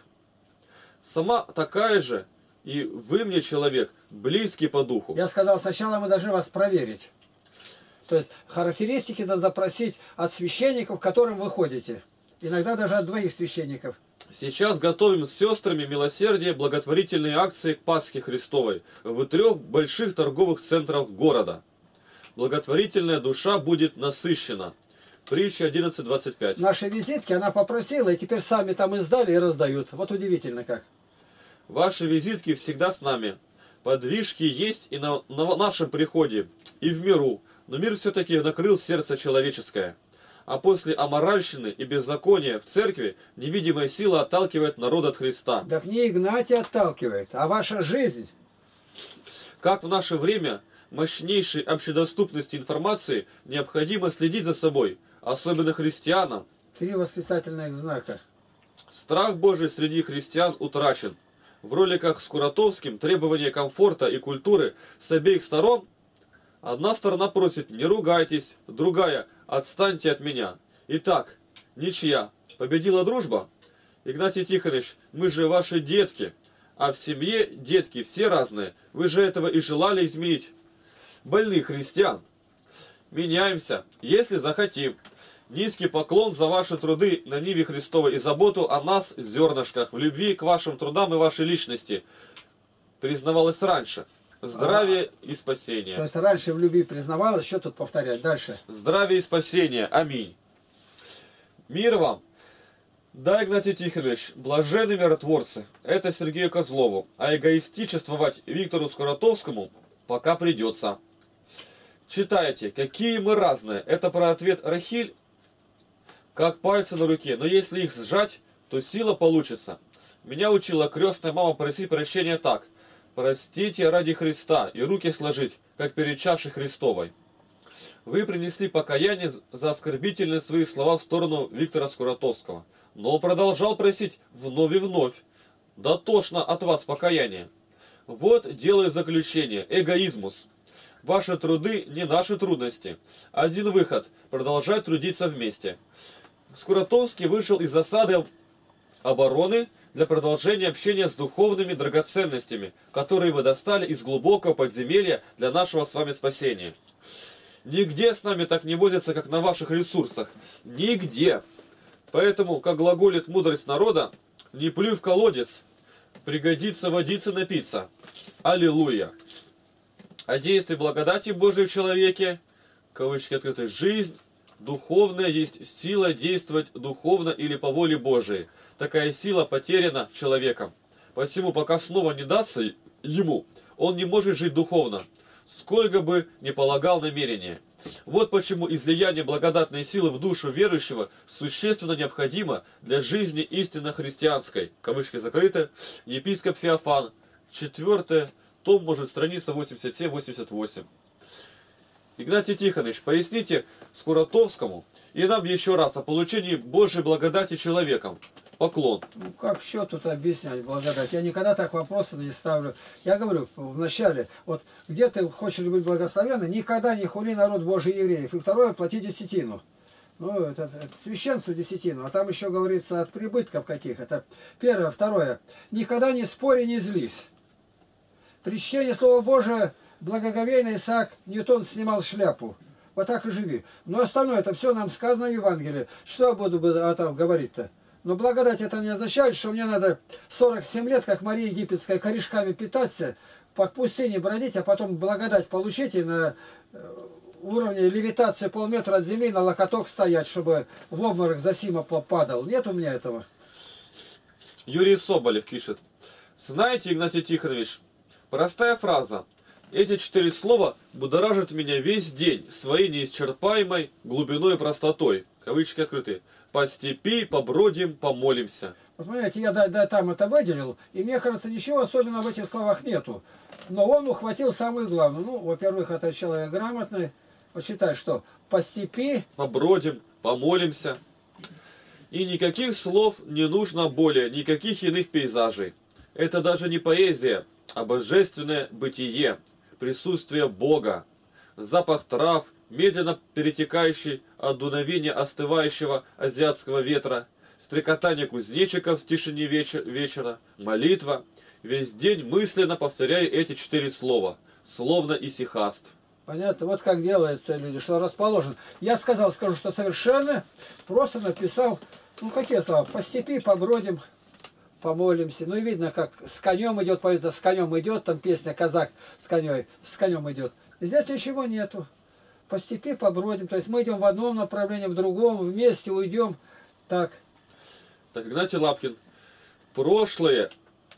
S2: Сама такая же, и вы мне человек, близкий по духу.
S1: Я сказал, сначала мы должны вас проверить. То есть характеристики надо запросить от священников, к которым вы ходите. Иногда даже от двоих священников.
S2: Сейчас готовим с сестрами милосердия благотворительные акции к Пасхе Христовой в трех больших торговых центрах города. Благотворительная душа будет насыщена. Притча одиннадцать двадцать пять.
S1: Наши визитки она попросила, и теперь сами там издали и раздают. Вот удивительно как.
S2: Ваши визитки всегда с нами. Подвижки есть и на, на нашем приходе, и в миру. Но мир все-таки накрыл сердце человеческое. А после аморальщины и беззакония в церкви невидимая сила отталкивает народ от Христа.
S1: Так не Игнатий отталкивает, а ваша жизнь.
S2: Как в наше время мощнейшей общедоступности информации необходимо следить за собой, особенно христианам.
S1: Три восклицательных знака.
S2: Страх Божий среди христиан утрачен. В роликах с Куратовским требования комфорта и культуры с обеих сторон. Одна сторона просит «не ругайтесь», другая «отстаньте от меня». Итак, ничья. Победила дружба? Игнатий Тихонович, мы же ваши детки. А в семье детки все разные. Вы же этого и желали изменить. Больных христиан. Меняемся, если захотим. Низкий поклон за ваши труды на ниве Христовой и заботу о нас, зернышках, в любви к вашим трудам и вашей личности. Признавалось раньше. Здравие и спасение.
S1: То есть раньше в любви признавалась, что тут повторять? Дальше.
S2: Здравие и спасение. Аминь. Мир вам. Да, Игнатий Тихонович, блаженны миротворцы. Это Сергею Козлову. А эгоистичествовать Виктору Скуратовскому пока придется. Читайте, какие мы разные. Это про ответ Рахиль, как пальцы на руке. Но если их сжать, то сила получится. Меня учила крестная мама просить прощения так. Простите ради Христа и руки сложить, как перед чашей Христовой. Вы принесли покаяние за оскорбительные свои слова в сторону Виктора Скуратовского. Но продолжал просить вновь и вновь. Да тошно от вас покаяние. Вот делаю заключение. Эгоизмус. Ваши труды не наши трудности. Один выход. Продолжать трудиться вместе. Скуратовский вышел из засады обороны для продолжения общения с духовными драгоценностями, которые вы достали из глубокого подземелья для нашего с вами спасения. Нигде с нами так не возятся, как на ваших ресурсах. Нигде. Поэтому, как глаголит мудрость народа, не плюй в колодец, пригодится водиться напиться. Аллилуйя. О действии благодати Божией в человеке, кавычки открыты, жизнь духовная есть сила действовать духовно или по воле Божией. Такая сила потеряна человеком. Посему, пока снова не дастся ему, он не может жить духовно, сколько бы ни полагал намерения. Вот почему излияние благодатной силы в душу верующего существенно необходимо для жизни истинно христианской. Кавычки закрыты. Епископ Феофан. Четвертый том, может, страница восемьдесят семь восемьдесят восемь. Игнатий Тихонович, поясните Скуратовскому и нам еще раз о получении Божьей благодати человеком. Поклон.
S1: Ну как что тут объяснять благодать? Я никогда так вопросы не ставлю. Я говорю вначале, вот где ты хочешь быть благословенным, никогда не хули народ Божий евреев. И второе, плати десятину. Ну, это, это священству десятину. А там еще говорится от прибытков каких. Это первое. Второе. Никогда не спори, не злись. При чтении Слова Божия благоговейно Исаак Ньютон снимал шляпу. Вот так и живи. Но остальное, это все нам сказано в Евангелии. Что я буду говорить-то? Но благодать это не означает, что мне надо сорок семь лет, как Мария Египетская, корешками питаться, по пустыне бродить, а потом благодать получить и на уровне левитации полметра от земли на локоток стоять, чтобы в обморок за сима падал. Нет у меня этого.
S2: Юрий Соболев пишет. Знаете, Игнатий Тихонович, простая фраза. Эти четыре слова будоражат меня весь день своей неисчерпаемой глубиной и простотой. Кавычки открыты. По степи побродим, помолимся.
S1: Вот понимаете, я да, да, там это выделил, и мне кажется, ничего особенного в этих словах нету. Но он ухватил самое главное. Ну, во-первых, это человек грамотный. Вот считай, что по степи...
S2: Побродим, помолимся. И никаких слов не нужно более, никаких иных пейзажей. Это даже не поэзия, а божественное бытие, присутствие Бога, запах трав, медленно перетекающий от дуновения остывающего азиатского ветра, стрекотание кузнечиков в тишине вечер, вечера, молитва. Весь день мысленно повторяя эти четыре слова, словно исихаст.
S1: Понятно, вот как делаются люди, что расположен. Я сказал, скажу, что совершенно просто написал, ну какие слова, по степи побродим, помолимся. Ну и видно, как с конем идет, поется, с конем идет, там песня «Казак с конем, с конем идет». Здесь ничего нету. По степи побродим, то есть мы идем в одном направлении, в другом, вместе уйдем. Так.
S2: Так, Игнатий Лапкин, прошлые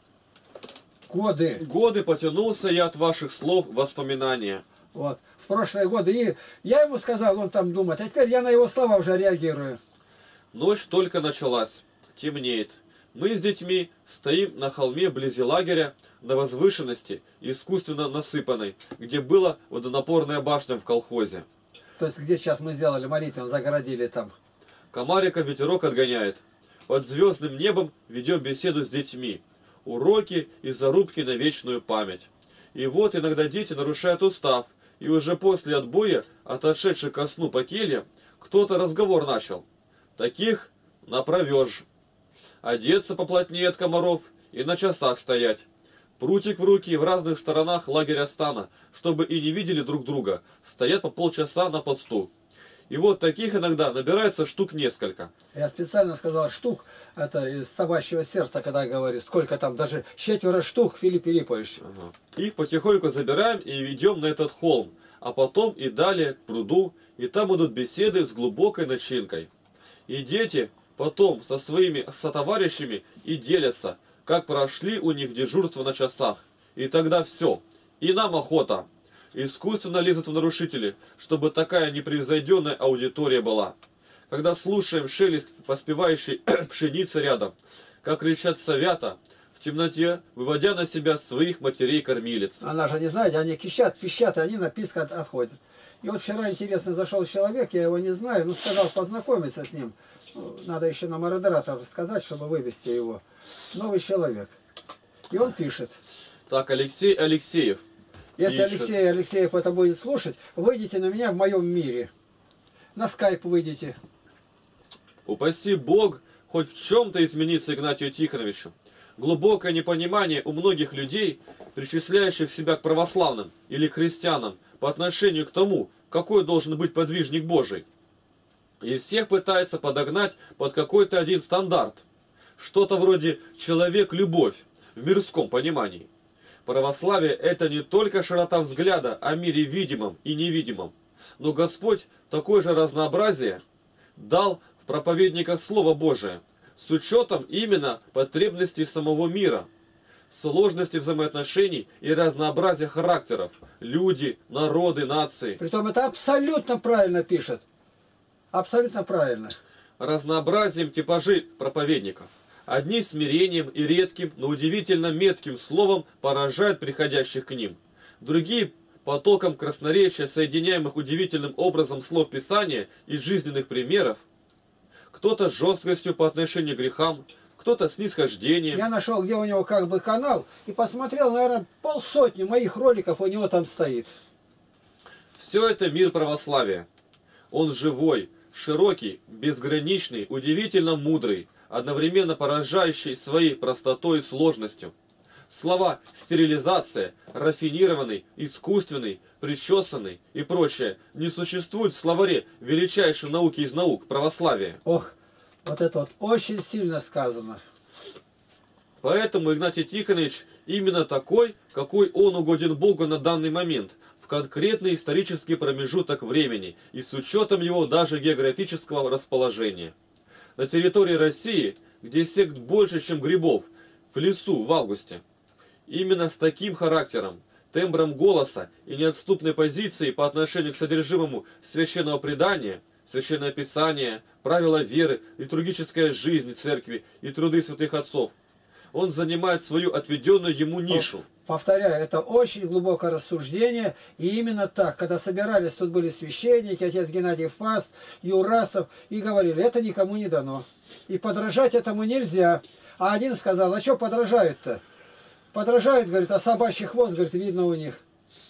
S1: годы.
S2: годы потянулся я от ваших слов воспоминания.
S1: Вот, в прошлые годы. И я ему сказал, он там думает, а теперь я на его слова уже реагирую.
S2: Ночь только началась, темнеет. Мы с детьми стоим на холме вблизи лагеря, на возвышенности, искусственно насыпанной, где была водонапорная башня в колхозе.
S1: То есть, где сейчас мы сделали молитву, загородили там.
S2: Комарика ветерок отгоняет. Под звездным небом ведем беседу с детьми. Уроки и зарубки на вечную память. И вот иногда дети нарушают устав, и уже после отбоя, отошедших ко сну по кельям, кто-то разговор начал. Таких направешь. Одеться поплотнее от комаров и на часах стоять. Прутик в руки в разных сторонах лагеря стана, чтобы и не видели друг друга, стоят по полчаса на посту. И вот таких иногда набирается штук несколько.
S1: Я специально сказал штук, это из собачьего сердца, когда я говорю, сколько там, даже четверо штук, Филипп Филиппович.
S2: Ага. Их потихоньку забираем и ведем на этот холм, а потом и далее к пруду, и там идут беседы с глубокой начинкой. И дети потом со своими сотоварищами и делятся, как прошли у них дежурство на часах. И тогда все. И нам охота. Искусственно лезут в нарушители, чтобы такая непревзойденная аудитория была. Когда слушаем шелест поспевающей пшеницы рядом, как кричат совята, в темноте, выводя на себя своих матерей-кормилец.
S1: Она же не знает, они кищат, пищат, и они на писк от- отходят. И вот вчера, интересно, зашел человек, я его не знаю, ну сказал познакомиться с ним. Ну, надо еще на модератора сказать, чтобы вывести его. Новый человек. И он пишет.
S2: Так, Алексей Алексеев.
S1: Если
S2: пишет.
S1: Алексей Алексеев это будет слушать, выйдите на меня в моем мире. На скайп выйдите.
S2: Упаси Бог хоть в чем-то измениться Игнатию Тихоновичу. Глубокое непонимание у многих людей, причисляющих себя к православным или к христианам, по отношению к тому, какой должен быть подвижник Божий. И всех пытается подогнать под какой-то один стандарт. Что-то вроде «человек-любовь» в мирском понимании. Православие – это не только широта взгляда о мире видимом и невидимом, но Господь такое же разнообразие дал в проповедниках Слова Божие, с учетом именно потребностей самого мира, сложности взаимоотношений и разнообразия характеров, люди, народы, нации.
S1: Притом это абсолютно правильно пишет. Абсолютно правильно.
S2: Разнообразием типажей проповедников. Одни смирением и редким, но удивительно метким словом поражают приходящих к ним. Другие потоком красноречия, соединяемых удивительным образом слов Писания и жизненных примеров. Кто-то с жесткостью по отношению к грехам, кто-то с снисхождением.
S1: Я нашел, где у него как бы канал, и посмотрел, наверное, полсотни моих роликов у него там стоит.
S2: Все это мир православия. Он живой, широкий, безграничный, удивительно мудрый, одновременно поражающий своей простотой и сложностью. Слова «стерилизация», «рафинированный», «искусственный», «причесанный» и прочее не существуют в словаре величайшей науки из наук – православия.
S1: Ох, вот это вот очень сильно сказано.
S2: Поэтому Игнатий Тихонович именно такой, какой он угоден Богу на данный момент, в конкретный исторический промежуток времени и с учетом его даже географического расположения. На территории России где сект больше, чем грибов, в лесу в августе. Именно с таким характером, тембром голоса и неотступной позицией по отношению к содержимому священного предания, священное писание, правила веры, литургическая жизнь церкви и труды святых отцов, он занимает свою отведенную ему нишу.
S1: Повторяю, это очень глубокое рассуждение. И именно так, когда собирались, тут были священники, отец Геннадий Фаст, Юрасов, и говорили, это никому не дано. И подражать этому нельзя. А один сказал, а что подражают-то? Подражают, говорит, а собачий хвост, говорит, видно у них.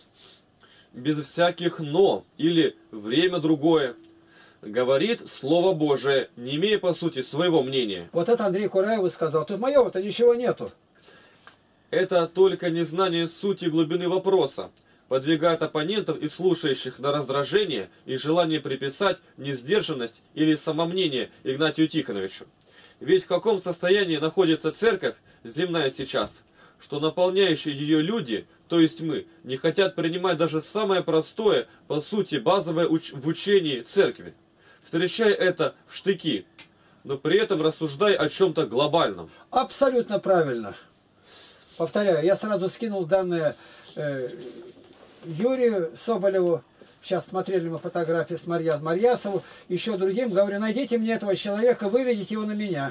S2: Без всяких «но» или «время другое». Говорит Слово Божие, не имея по сути своего мнения.
S1: Вот это Андрей Кураев сказал. Тут моего-то ничего нету.
S2: Это только незнание сути и глубины вопроса подвигает оппонентов и слушающих на раздражение и желание приписать несдержанность или самомнение Игнатию Тихоновичу. Ведь в каком состоянии находится церковь земная сейчас, что наполняющие ее люди, то есть мы, не хотят принимать даже самое простое, по сути, базовое уч в учении церкви, встречая это в штыки, но при этом рассуждая о чем-то глобальном.
S1: Абсолютно правильно. Повторяю, я сразу скинул данные э, Юрию Соболеву. Сейчас смотрели мы фотографии с Марьяз Марьясову, еще другим. Говорю, найдите мне этого человека, выведите его на меня.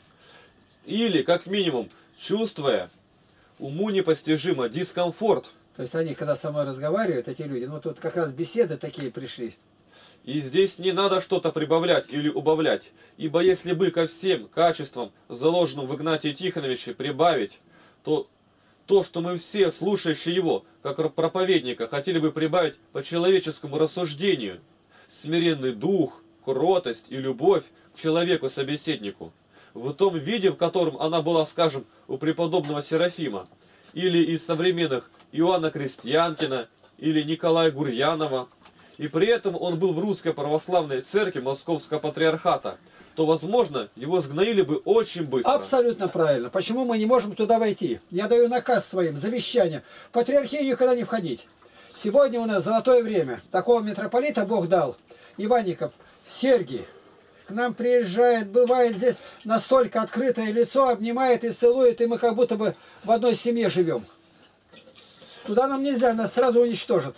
S2: Или, как минимум, чувствуя уму непостижимо дискомфорт.
S1: То есть они, когда со мной разговаривают, эти люди, ну тут как раз беседы такие пришли.
S2: И здесь не надо что-то прибавлять или убавлять, ибо если бы ко всем качествам, заложенным в Игнатии Тихоновиче, прибавить, то то, что мы все, слушающие его, как проповедника, хотели бы прибавить по человеческому рассуждению, смиренный дух, кротость и любовь к человеку-собеседнику, в том виде, в котором она была, скажем, у преподобного Серафима, или из современных Иоанна Крестьянкина, или Николая Гурьянова, и при этом он был в Русской Православной Церкви Московского Патриархата, то, возможно, его сгноили бы очень быстро.
S1: Абсолютно правильно. Почему мы не можем туда войти? Я даю наказ своим, завещание. В патриархию никогда не входить. Сегодня у нас золотое время. Такого митрополита Бог дал. Иванников, Сергий. К нам приезжает, бывает здесь настолько открытое лицо, обнимает и целует, и мы как будто бы в одной семье живем. Туда нам нельзя, нас сразу уничтожат.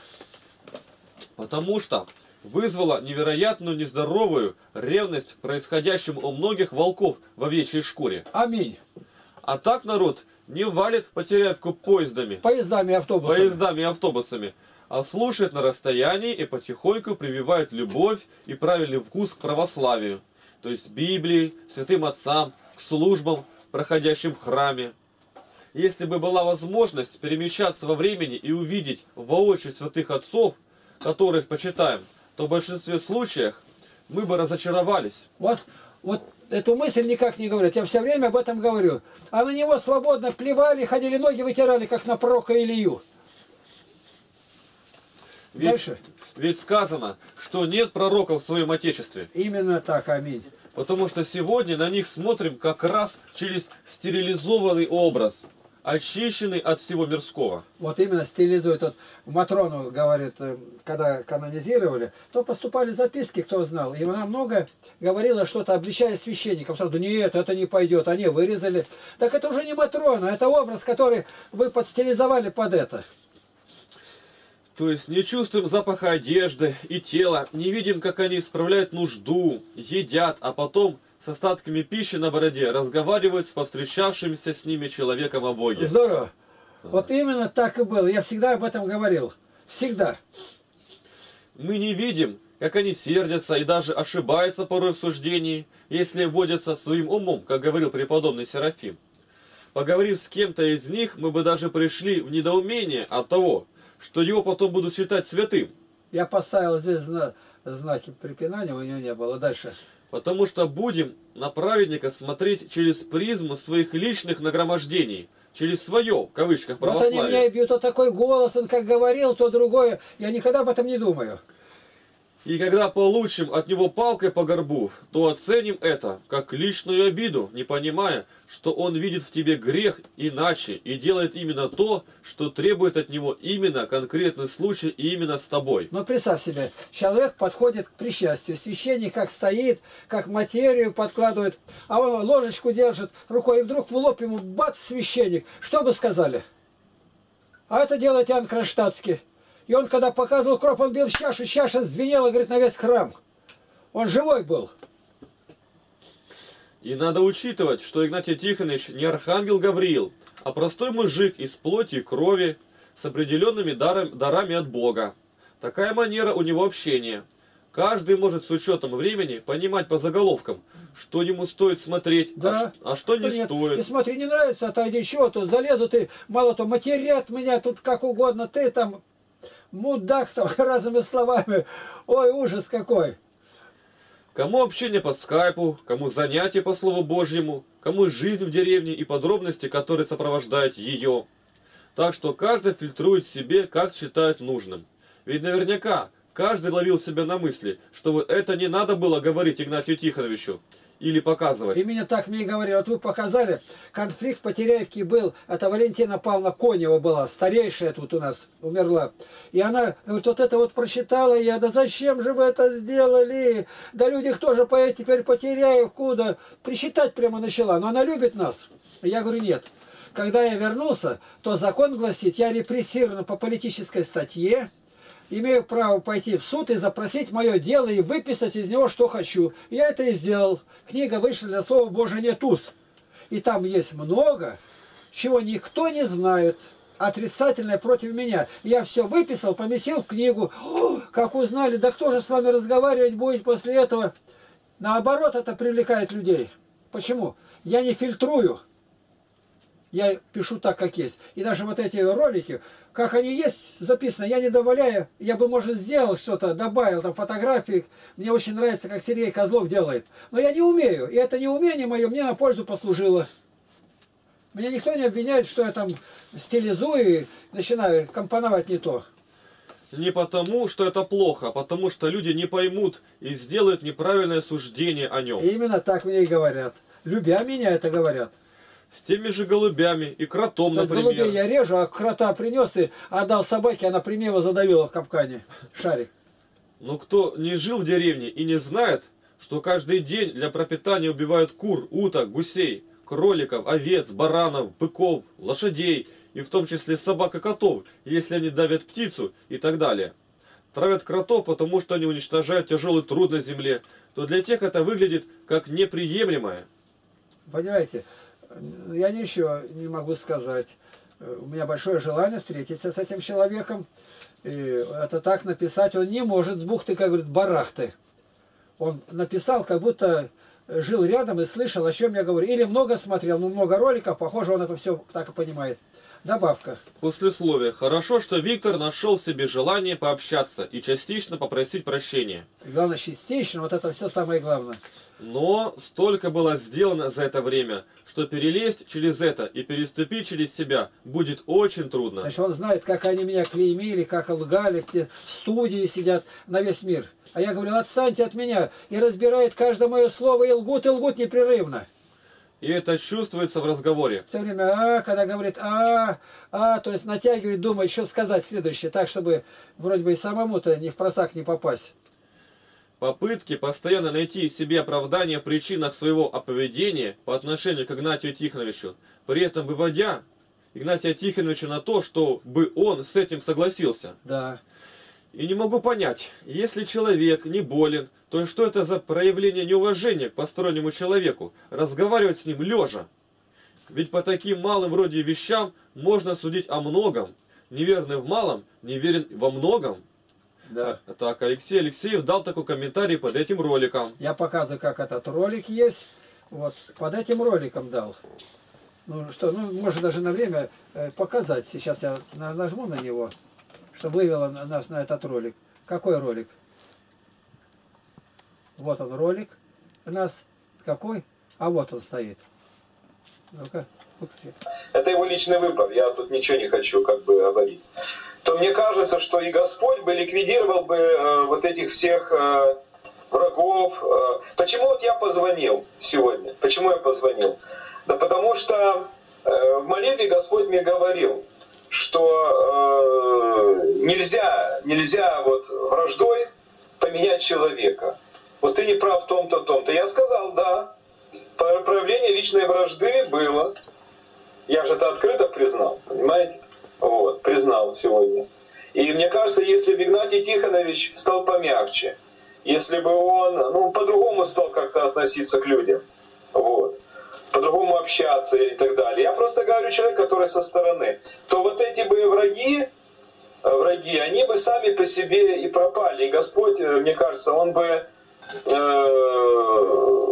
S2: Потому что вызвала невероятную нездоровую ревность к происходящему у многих волков в овечьей шкуре.
S1: Аминь.
S2: А так народ не валит потерявку поездами,
S1: Поездами и автобусами.
S2: поездами и автобусами, а слушает на расстоянии и потихоньку прививает любовь и правильный вкус к православию, то есть Библии, святым отцам, к службам, проходящим в храме. Если бы была возможность перемещаться во времени и увидеть воочию святых отцов, которых почитаем, то в большинстве случаев мы бы разочаровались.
S1: Вот, вот эту мысль никак не говорят. Я все время об этом говорю. А на него свободно плевали, ходили, ноги вытирали, как на пророка Илью.
S2: Ведь,
S1: Дальше.
S2: ведь сказано, что нет пророков в своем Отечестве.
S1: Именно так, аминь.
S2: Потому что сегодня на них смотрим как раз через стерилизованный образ, очищенный от всего мирского.
S1: Вот именно стилизует. Вот Матрону, говорит, когда канонизировали, то поступали записки, кто знал. И она много говорила что-то, обличая священников. Сразу, нет, это не пойдет, они вырезали. Так это уже не Матрона, это образ, который вы подстилизовали под это.
S2: То есть не чувствуем запаха одежды и тела, не видим, как они справляют нужду, едят, а потом с остатками пищи на бороде разговаривают с повстречавшимся с ними человеком о Боге.
S1: Здорово. Вот именно так и было. Я всегда об этом говорил. Всегда.
S2: Мы не видим, как они сердятся и даже ошибаются порой в суждении, если водятся своим умом, как говорил преподобный Серафим. Поговорив с кем-то из них, мы бы даже пришли в недоумение от того, что его потом будут считать святым.
S1: Я поставил здесь зна знаки препинания, у него не было. Дальше.
S2: Потому что будем на праведника смотреть через призму своих личных нагромождений, через свое, в кавычках,
S1: православие. Вот они меня и бьют, то такой голос, он как говорил, то другое. Я никогда об этом не думаю.
S2: И когда получим от него палкой по горбу, то оценим это как личную обиду, не понимая, что он видит в тебе грех иначе и делает именно то, что требует от него именно конкретный случай и именно с тобой.
S1: Но представь себе, человек подходит к причастию, священник как стоит, как материю подкладывает, а он ложечку держит рукой, и вдруг в лоб ему бац, священник. Что бы сказали? А это делает Иоанн Кронштадтский. И он, когда показывал кровь, он бил в чашу, чаша звенела, говорит, на весь храм. Он живой был.
S2: И надо учитывать, что Игнатий Тихонович не архангел Гавриил, а простой мужик из плоти и крови с определенными дарами, дарами от Бога. Такая манера у него общения. Каждый может с учетом времени понимать по заголовкам, что ему стоит смотреть,
S1: Да.
S2: а, а что не
S1: Нет.
S2: стоит.
S1: И смотри, не нравится, отойди, чего тут залезу, ты мало то матерят меня тут как угодно, ты там мудак там разными словами. Ой, ужас какой.
S2: Кому общение по скайпу, кому занятия по Слову Божьему, кому жизнь в деревне и подробности, которые сопровождают ее. Так что каждый фильтрует себе, как считает нужным. Ведь наверняка каждый ловил себя на мысли, что вот это не надо было говорить Игнатию Тихоновичу или показывать.
S1: Именно так мне и говорили. Вот вы показали, конфликт по Теряевке был, это Валентина Павловна Конева была, старейшая тут у нас, умерла. И она говорит, вот это вот прочитала я, да зачем же вы это сделали? Да люди тоже поедут теперь по Теряевку, да причитать прямо начала. Но она любит нас. Я говорю, нет. Когда я вернулся, то закон гласит, я репрессирован по политической статье, имею право пойти в суд и запросить мое дело и выписать из него, что хочу. Я это и сделал. Книга вышла для Слова Божия «Нет уз». И там есть много, чего никто не знает. Отрицательное против меня. Я все выписал, поместил в книгу. О, как узнали, да кто же с вами разговаривать будет после этого? Наоборот, это привлекает людей. Почему? Я не фильтрую. Я пишу так, как есть. И даже вот эти ролики, как они есть, записано, я не добавляю, я бы, может, сделал что-то, добавил там фотографии. Мне очень нравится, как Сергей Козлов делает. Но я не умею. И это неумение мое мне на пользу послужило. Меня никто не обвиняет, что я там стилизую и начинаю компоновать не то.
S2: Не потому, что это плохо, а потому, что люди не поймут и сделают неправильное суждение о нем.
S1: И именно так мне и говорят. Любя меня это говорят.
S2: С теми же голубями и кротом,
S1: То есть
S2: например.
S1: голубей я режу, а крота принес и отдал собаке, она при мне его задавила в капкане. Шарик.
S2: Но кто не жил в деревне и не знает, что каждый день для пропитания убивают кур, уток, гусей, кроликов, овец, баранов, быков, лошадей, и в том числе собак и котов, если они давят птицу и так далее. Травят кротов, потому что они уничтожают тяжелый труд на земле, то для тех это выглядит как неприемлемое.
S1: Понимаете, я ничего не могу сказать. У меня большое желание встретиться с этим человеком. И это так написать он не может с бухты, как говорит, барахты. Он написал, как будто жил рядом и слышал, о чем я говорю. Или много смотрел, ну много роликов, похоже, он это все так и понимает. Добавка.
S2: Послесловие. Хорошо, что Виктор нашел в себе желание пообщаться и частично попросить прощения.
S1: И главное, частично, вот это все самое главное.
S2: Но столько было сделано за это время, что перелезть через это и переступить через себя будет очень трудно.
S1: Значит, он знает, как они меня клеймили, как лгали, где в студии сидят на весь мир. А я говорил, отстаньте от меня. И разбирает каждое мое слово, и лгут, и лгут непрерывно.
S2: И это чувствуется в разговоре.
S1: Все время, а, когда говорит, а, а, то есть натягивает, думает, что сказать следующее, так, чтобы вроде бы и самому-то не в просак не попасть.
S2: Попытки постоянно найти в себе оправдание в причинах своего поведения по отношению к Игнатию Тихоновичу, при этом выводя Игнатия Тихоновича на то, чтобы он с этим согласился.
S1: Да.
S2: И не могу понять, если человек не болен, то что это за проявление неуважения к постороннему человеку, разговаривать с ним лежа? Ведь по таким малым вроде вещам можно судить о многом. Неверный в малом, неверен во многом.
S1: Да.
S2: Так, Алексей Алексеев дал такой комментарий под этим роликом.
S1: Я показываю, как этот ролик есть. Вот, под этим роликом дал. Ну что, ну, можно даже на время э, показать. Сейчас я на- нажму на него, чтобы вывело на- нас на этот ролик. Какой ролик? Вот он ролик у нас. Какой? А вот он стоит. Ну-ка, выключи.
S4: Это его личный выбор, я тут ничего не хочу как бы говорить. То мне кажется, что и Господь бы ликвидировал бы э, вот этих всех э, врагов. Э. Почему вот я позвонил сегодня? Почему я позвонил? Да потому что э, в молитве Господь мне говорил, что э, нельзя, нельзя вот враждой поменять человека. Вот ты не прав в том-то, в том-то. Я сказал, да, проявление личной вражды было. Я же это открыто признал, понимаете? Вот, признал сегодня. И мне кажется, если бы Игнатий Тихонович стал помягче, если бы он, ну, по-другому стал как-то относиться к людям, вот, по-другому общаться и так далее. Я просто говорю, человек, который со стороны, то вот эти бы враги, враги, они бы сами по себе и пропали. И Господь, мне кажется, Он бы э,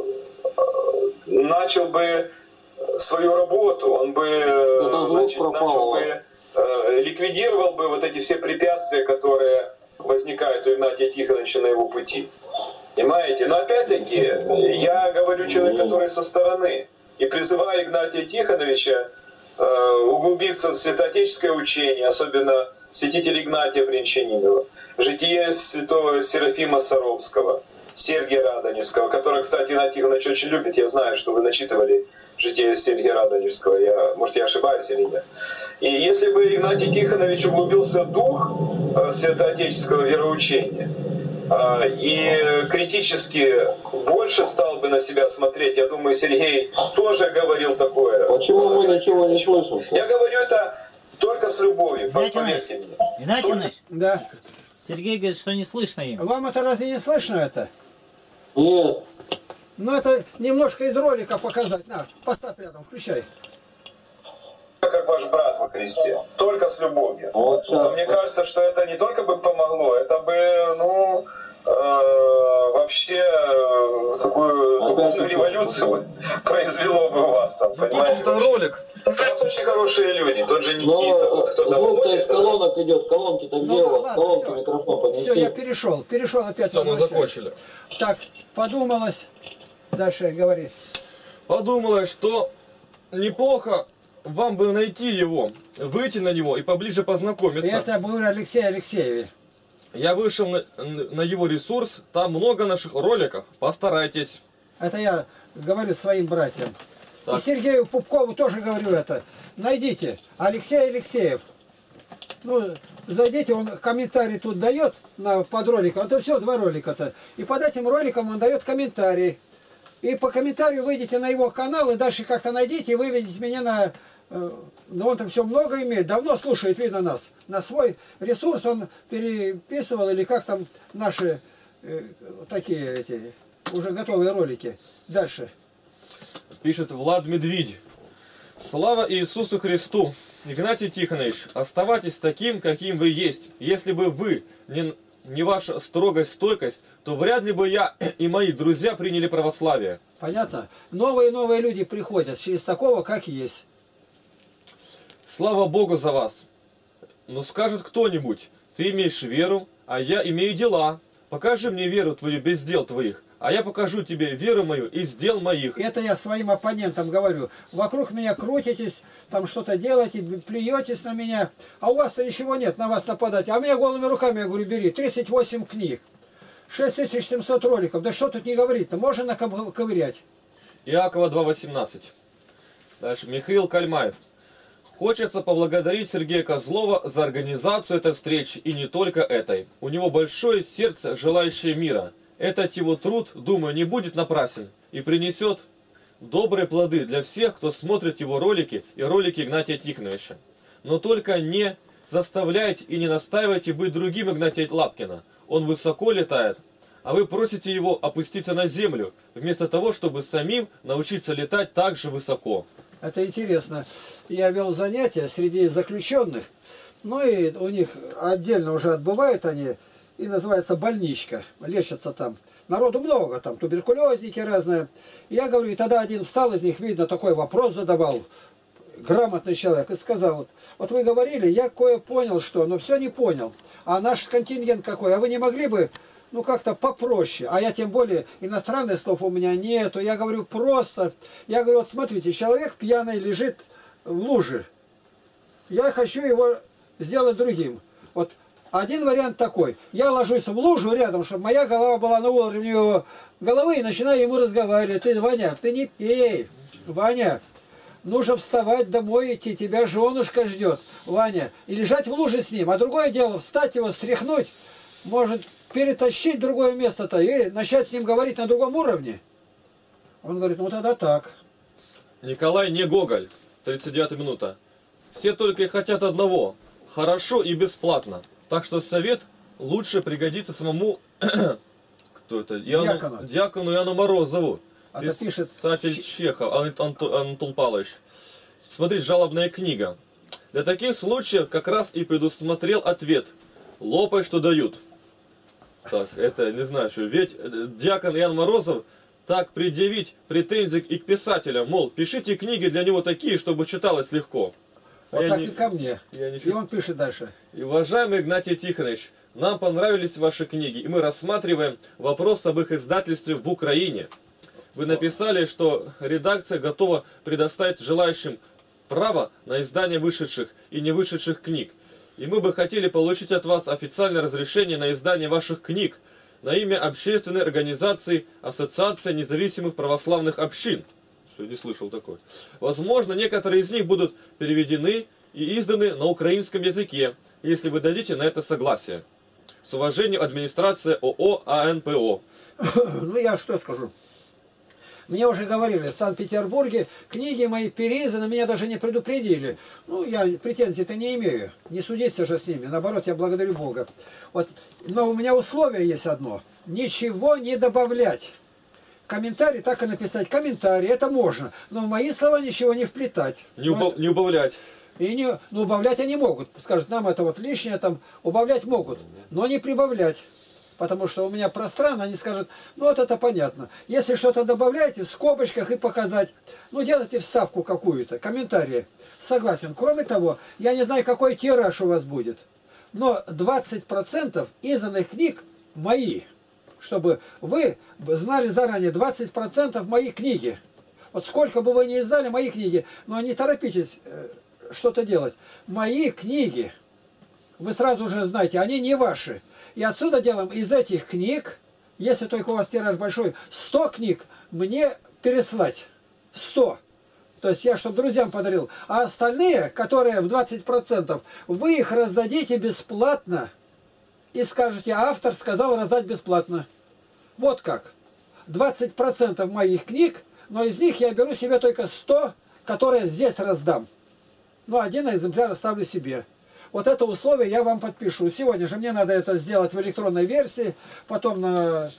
S4: начал бы свою работу, Он бы, значит, начал бы, э, ликвидировал бы вот эти все препятствия, которые возникают у Игнатия Тихоновича на его пути. Понимаете? Но опять-таки, я говорю человек, который со стороны, и призываю Игнатия Тихоновича э, углубиться в святоотеческое учение, особенно святителя Игнатия Брянчанинова, житие святого Серафима Саровского, Сергия Радонежского, который, кстати, Игнатий Тихонович очень любит. Я знаю, что вы начитывали житие Сергия Радонежского. Я, может, я ошибаюсь или нет. И если бы Игнатий Тихонович углубился в дух э, святоотеческого вероучения, и критически больше стал бы на себя смотреть. Я думаю, Сергей тоже говорил такое.
S5: Почему мы ничего не слышим?
S4: Я говорю это только с любовью,
S3: поверьте мне. Игнатий Иванович,
S1: Да.
S3: Сергей говорит, что не слышно им.
S1: Вам это разве не слышно это?
S5: Нет.
S1: Ну это немножко из ролика показать. На, поставь рядом, включай.
S4: Как ваш брат во Христе, только с любовью.
S5: Вот
S4: Но мне кажется, что это не только бы помогло, это бы, ну, э, вообще э, такую духовную революцию произвело бы у вас там, понимаете?
S2: Это ролик.
S4: У вас очень хорошие люди, тот же Никита,
S5: Но
S4: вот кто-то
S5: звук-то из
S4: помогет.
S5: колонок идет, колонки-то
S1: Ну,
S5: где
S1: да,
S5: у вас?
S1: ладно,
S5: Колонки,
S1: всё.
S5: микрофон
S1: Все, я
S5: понеси.
S1: перешел. Перешел опять.
S2: Все, мы
S1: возвращаюсь.
S2: закончили.
S1: Так, подумалось. Дальше говори.
S2: Подумалось, что неплохо вам бы найти его, выйти на него и поближе познакомиться.
S1: Это был Алексей Алексеевич.
S2: Я вышел на, на его ресурс, там много наших роликов, постарайтесь.
S1: Это я говорю своим братьям.
S2: Так.
S1: И Сергею Пупкову тоже говорю это. Найдите. Алексей Алексеев. Ну, зайдите, он комментарий тут дает на, под роликом. Это все, два ролика-то. И под этим роликом он дает комментарий. И по комментарию выйдите на его канал и дальше как-то найдите и выведите меня на... э, Ну, он там все много имеет, давно слушает, видно, нас. На свой ресурс он переписывал или как там наши э, такие эти уже готовые ролики. Дальше.
S2: Пишет Влад Медведь. Слава Иисусу Христу! Игнатий Тихонович, оставайтесь таким, каким вы есть. Если бы вы, не, не ваша строгость, стойкость, то вряд ли бы я и мои друзья приняли православие.
S1: Понятно? Новые и новые люди приходят через такого, как есть.
S2: Слава Богу за вас. Но скажет кто-нибудь, ты имеешь веру, а я имею дела. Покажи мне веру твою без дел твоих, а я покажу тебе веру мою из дел моих.
S1: Это я своим оппонентам говорю. Вокруг меня крутитесь, там что-то делаете, плюетесь на меня. А у вас-то ничего нет, на вас нападать. А мне голыми руками, я говорю, бери. тридцать восемь книг. шесть тысяч семьсот роликов. Да что тут не говорить-то? Можно наковырять.
S2: Иакова два восемнадцать. Дальше. Михаил Кальмаев. Хочется поблагодарить Сергея Козлова за организацию этой встречи, и не только этой. У него большое сердце, желающее мира. Этот его труд, думаю, не будет напрасен и принесет добрые плоды для всех, кто смотрит его ролики и ролики Игнатия Тихоновича. Но только не заставляйте и не настаивайте быть другим Игнатия Лапкина. Он высоко летает, а вы просите его опуститься на землю, вместо того, чтобы самим научиться летать так же высоко.
S1: Это интересно. Я вел занятия среди заключенных. Ну и у них отдельно уже отбывают они. И называется больничка. Лечатся там. Народу много, там туберкулезники разные. Я говорю, и тогда один встал из них, видно, такой вопрос задавал. Грамотный человек. И сказал, вот вы говорили, я кое понял, что, но все не понял. А наш контингент какой? А вы не могли бы ну как-то попроще. А я тем более, иностранных слов у меня нету. Я говорю просто, я говорю, вот смотрите, человек пьяный лежит в луже. Я хочу его сделать другим. Вот один вариант такой. Я ложусь в лужу рядом, чтобы моя голова была на уровне его головы, и начинаю ему разговаривать. Ты, Ваня, ты не пей. Ваня, нужно вставать домой идти, тебя женушка ждет. Ваня, и лежать в луже с ним. А другое дело, встать его, стряхнуть, может перетащить в другое место-то и начать с ним говорить на другом уровне. Он говорит, ну тогда так.
S2: Николай не Гоголь, тридцать девятая минута. Все только и хотят одного. Хорошо и бесплатно. Так что совет лучше пригодится самому кто это? Иоанну,
S1: Дьякону.
S2: Дьякону Иоанну Морозову.
S1: А то пишет
S2: Писатель Чехов, Антон, Антон Павлович. Смотри, жалобная книга. Для таких случаев как раз и предусмотрел ответ. Лопай, что дают. Так, это не знаю, что. Ведь дьякон Иоанн Морозов так предъявить претензии и к писателям, мол, пишите книги для него такие, чтобы читалось легко.
S1: Вот
S2: Я
S1: так
S2: не-
S1: и ко мне.
S2: я не
S1: И
S2: чит-
S1: он пишет дальше.
S2: И, уважаемый Игнатий Тихонович, нам понравились ваши книги, и мы рассматриваем вопрос об их издательстве в Украине. Вы написали, что редакция готова предоставить желающим право на издание вышедших и не вышедших книг. И мы бы хотели получить от вас официальное разрешение на издание ваших книг на имя общественной организации Ассоциация независимых православных общин. Что я не слышал такое. Возможно, некоторые из них будут переведены и изданы на украинском языке, если вы дадите на это согласие. С уважением, администрация ООО АНПО.
S1: Ну я что скажу. Мне уже говорили, в Санкт-Петербурге книги мои переизданы, меня даже не предупредили. Ну, я претензий-то не имею. Не судиться же с ними. Наоборот, я благодарю Бога. Вот. Но у меня условие есть одно. Ничего не добавлять. Комментарий так и написать. Комментарий, это можно. Но в мои слова ничего не вплетать.
S2: Не, убав- не убавлять.
S1: И не, ну, убавлять они могут. Скажут, нам это вот лишнее, там, убавлять могут, но не прибавлять. Потому что у меня пространно, они скажут, ну вот это понятно. Если что-то добавляете, в скобочках и показать. Ну делайте вставку какую-то, комментарии. Согласен. Кроме того, я не знаю, какой тираж у вас будет. Но двадцать процентов изданных книг мои. Чтобы вы знали заранее, двадцать процентов мои книги. Вот сколько бы вы ни издали мои книги, но не торопитесь э, что-то делать. Мои книги, вы сразу же знаете, они не ваши. И отсюда делаем из этих книг, если только у вас тираж большой, сто книг мне переслать. сто. То есть я, чтобы друзьям подарил. А остальные, которые в двадцать процентов, вы их раздадите бесплатно. И скажете, автор сказал раздать бесплатно. Вот как. двадцать процентов моих книг, но из них я беру себе только сто, которые здесь раздам. Ну, один экземпляр оставлю себе. Вот это условие я вам подпишу. Сегодня же мне надо это сделать в электронной версии, потом на,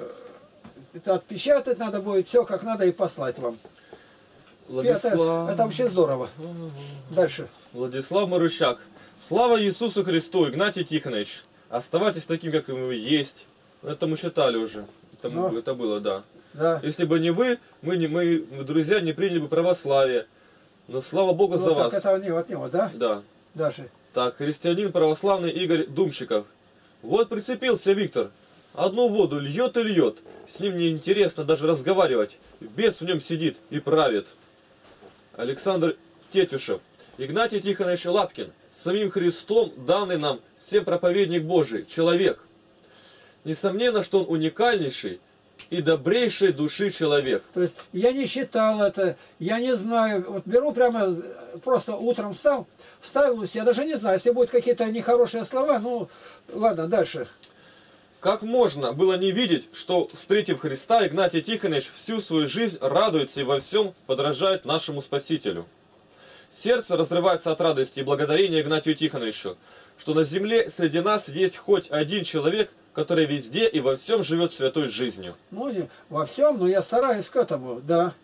S1: это отпечатать надо будет, все как надо и послать вам.
S2: Владислав,
S1: Это, это вообще здорово. Дальше.
S2: Владислав Марущак. Слава Иисусу Христу, Игнатий Тихонович. Оставайтесь таким, как вы есть. Это мы считали уже. Это, мы-
S1: Ну.
S2: это было, да.
S1: Да.
S2: Если бы не вы, мы, не, мы, мы, друзья, не приняли бы православие. Но слава Богу
S1: Ну,
S2: за
S1: так
S2: вас.
S1: это не от него, да?
S2: Да.
S1: Дальше.
S2: Так, христианин православный Игорь Думщиков. Вот прицепился Виктор. Одну воду льет и льет. С ним неинтересно даже разговаривать. Бес в нем сидит и правит. Александр Тетюшев. Игнатий Тихонович Лапкин. Самим Христом данный нам всем проповедник Божий, человек. Несомненно, что он уникальнейший и добрейшей души человек.
S1: То есть я не считал это, я не знаю. Вот беру прямо, просто утром встал, вставил, я даже не знаю, если будут какие-то нехорошие слова, ну ладно, дальше.
S2: Как можно было не видеть, что, встретив Христа, Игнатий Тихонович всю свою жизнь радуется и во всем подражает нашему Спасителю? Сердце разрывается от радости и благодарения Игнатию Тихоновичу, что на земле среди нас есть хоть один человек, который везде и во всем живет святой жизнью.
S1: Ну, не во всем, но я стараюсь к этому, да.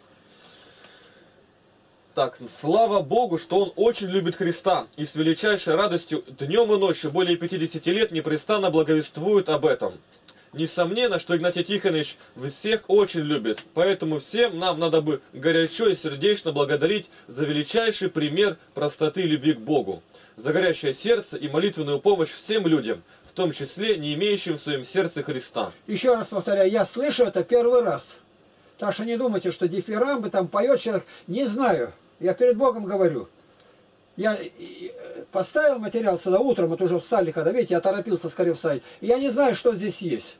S2: Так, слава Богу, что он очень любит Христа и с величайшей радостью днем и ночью более пятидесяти лет непрестанно благовествует об этом. Несомненно, что Игнатий Тихонович всех очень любит, поэтому всем нам надо бы горячо и сердечно благодарить за величайший пример простоты и любви к Богу, за горящее сердце и молитвенную помощь всем людям, в том числе не имеющим в своем сердце Христа.
S1: Еще раз повторяю, я слышу это первый раз. Так что не думайте, что дифирамбы там поет человек. Не знаю. Я перед Богом говорю. Я поставил материал сюда утром, вот уже встали, когда, видите, я торопился скорее встать. Я не знаю, что здесь есть.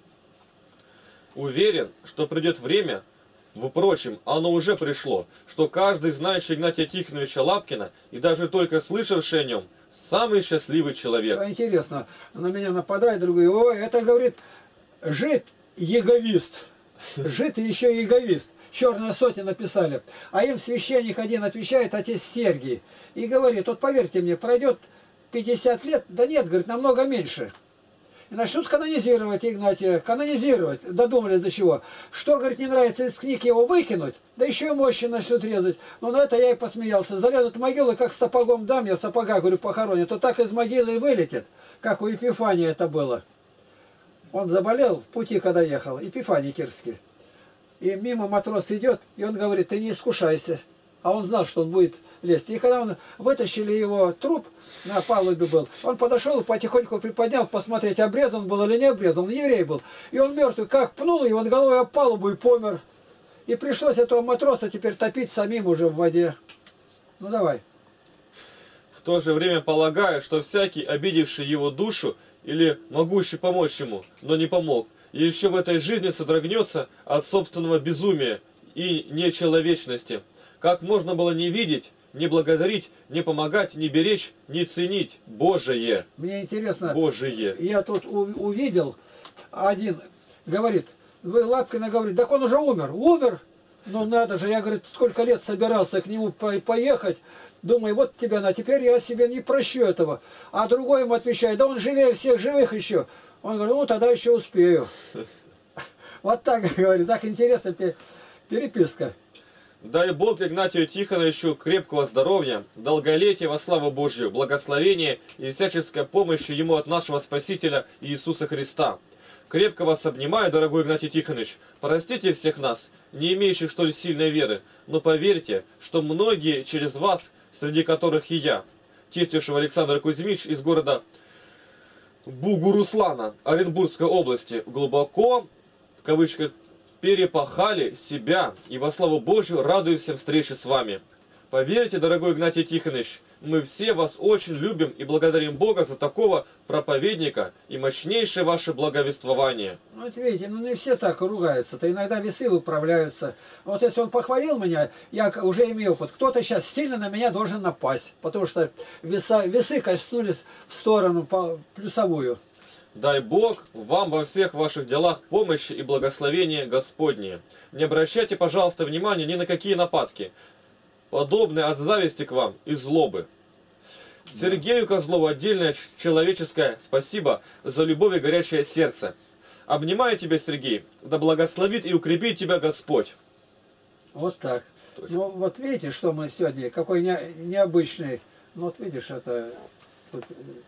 S2: Уверен, что придет время, впрочем, оно уже пришло, что каждый, знающий Игнатия Тихоновича Лапкина и даже только слышавший о нем, самый счастливый человек.
S1: Что интересно, на меня нападает другой, ой, это, говорит, жид еговист. Жид и еще и еговист. Черная сотня написали. А им священник один отвечает, отец Сергий. И говорит, вот поверьте мне, пройдет пятьдесят лет, да нет, говорит, намного меньше. И начнут канонизировать Игнатия, канонизировать, додумались до чего. Что, говорит, не нравится из книг его выкинуть, да еще и мощи начнут резать. Но на это я и посмеялся. Залезут в могилу, как сапогом дам, я сапога, говорю, похоронят, то так из могилы и вылетит, как у Епифания это было. Он заболел в пути, когда ехал, Епифаний Кирский. И мимо матрос идет, и он говорит, ты не искушайся. А он знал, что он будет лезть. И когда он вытащили его труп, на палубе был, он подошел и потихоньку приподнял, посмотреть, обрезан был или не обрезан. Он еврей был. И он мертвый, как пнул его, он головой об палубу и помер. И пришлось этого матроса теперь топить самим уже в воде. Ну давай.
S2: В то же время полагаю, что всякий, обидевший его душу или могущий помочь ему, но не помог, и еще в этой жизни содрогнется от собственного безумия и нечеловечности. Как можно было не видеть, не благодарить, не помогать, не беречь, не ценить Божие?
S1: Мне интересно,
S2: Божие.
S1: Я тут увидел, один говорит, вы Лапкина говорит, так он уже умер. Умер? Ну надо же, я, говорит, сколько лет собирался к нему поехать. Думаю, вот тебя на, теперь я себе не прощу этого. А другой ему отвечает, да он живее всех живых еще. Он говорит, ну тогда еще успею. Вот так говорит, так интересно переписка.
S2: Дай Бог Игнатию Тихоновичу крепкого здоровья, долголетия во славу Божью, благословения и всяческой помощи ему от нашего Спасителя Иисуса Христа. Крепко вас обнимаю, дорогой Игнатий Тихонович. Простите всех нас, не имеющих столь сильной веры, но поверьте, что многие через вас, среди которых и я, Тертишев Александр Кузьмич из города Бугуруслана, Оренбургской области, глубоко, в кавычках, перепахали себя и во славу Божью радуемся встрече с вами. Поверьте, дорогой Игнатий Тихонович, мы все вас очень любим и благодарим Бога за такого проповедника и мощнейшее ваше благовествование.
S1: Ну, вот видите, ну не все так ругаются-то, иногда весы выправляются. Вот если он похвалил меня, я уже имею опыт, кто-то сейчас сильно на меня должен напасть, потому что веса, весы коснулись в сторону, по плюсовую.
S2: Дай Бог вам во всех ваших делах помощи и благословения Господнее. Не обращайте, пожалуйста, внимания ни на какие нападки, подобные от зависти к вам и злобы. Сергею Козлову отдельное человеческое спасибо за любовь и горячее сердце. Обнимаю тебя, Сергей, да благословит и укрепит тебя Господь.
S1: Вот так.
S2: Точно.
S1: Ну вот видите, что мы сегодня, какой не, необычный. Ну вот видишь, это тут,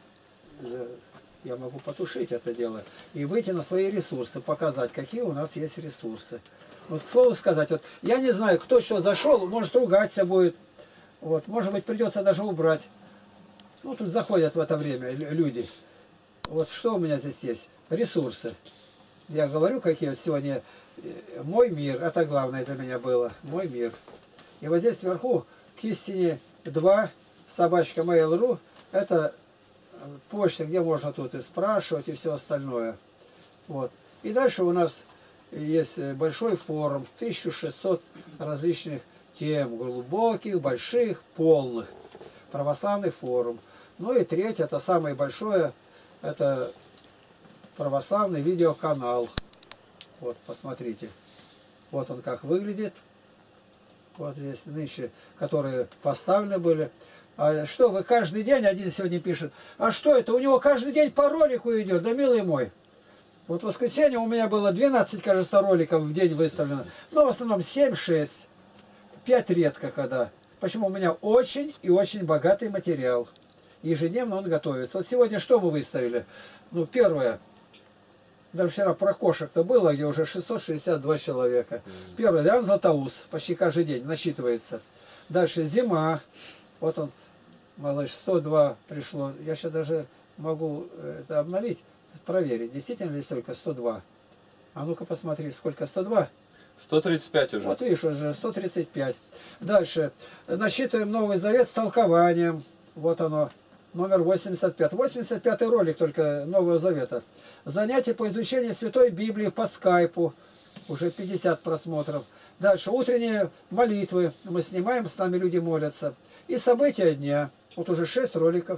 S1: я могу потушить это дело и выйти на свои ресурсы, показать, какие у нас есть ресурсы. Вот к слову сказать, вот я не знаю, кто что зашел, может ругаться будет, вот, может быть придется даже убрать. Ну тут заходят в это время люди. Вот что у меня здесь есть? Ресурсы. Я говорю, какие вот сегодня мой мир, это главное для меня было, мой мир. И вот здесь вверху к истине два, собачка Mail.ru, это почта, где можно тут и спрашивать, и все остальное. Вот. И дальше у нас есть большой форум, тысяча шестьсот различных тем, глубоких, больших, полных. Православный форум. Ну и третье, это самое большое, это православный видеоканал. Вот, посмотрите. Вот он как выглядит. Вот здесь нынче, которые поставлены были. А что вы каждый день, один сегодня пишет, а что это, у него каждый день по ролику идет, да милый мой. Вот в воскресенье у меня было двенадцать, кажется, роликов в день выставлено. Но в основном семь-шесть. пять редко когда. Почему? У меня очень и очень богатый материал. Ежедневно он готовится. Вот сегодня что мы выставили? Ну, первое. Даже вчера про кошек-то было, где уже шестьсот шестьдесят два человека. Первое, Иоанн Златоуст, почти каждый день насчитывается. Дальше зима. Вот он, малыш, сто два пришло. Я сейчас даже могу это обновить. проверить, действительно ли столько сто два. А ну-ка посмотри, сколько сто два?
S2: сто тридцать пять уже.
S1: Вот видишь, уже сто тридцать пять. Дальше. Насчитываем Новый Завет с толкованием. Вот оно. Номер восемьдесят пять. восемьдесят пятый ролик только Нового Завета. Занятия по изучению Святой Библии по скайпу. Уже пятьдесят просмотров. Дальше. Утренние молитвы. Мы снимаем, с нами люди молятся. И события дня. Вот уже шесть роликов.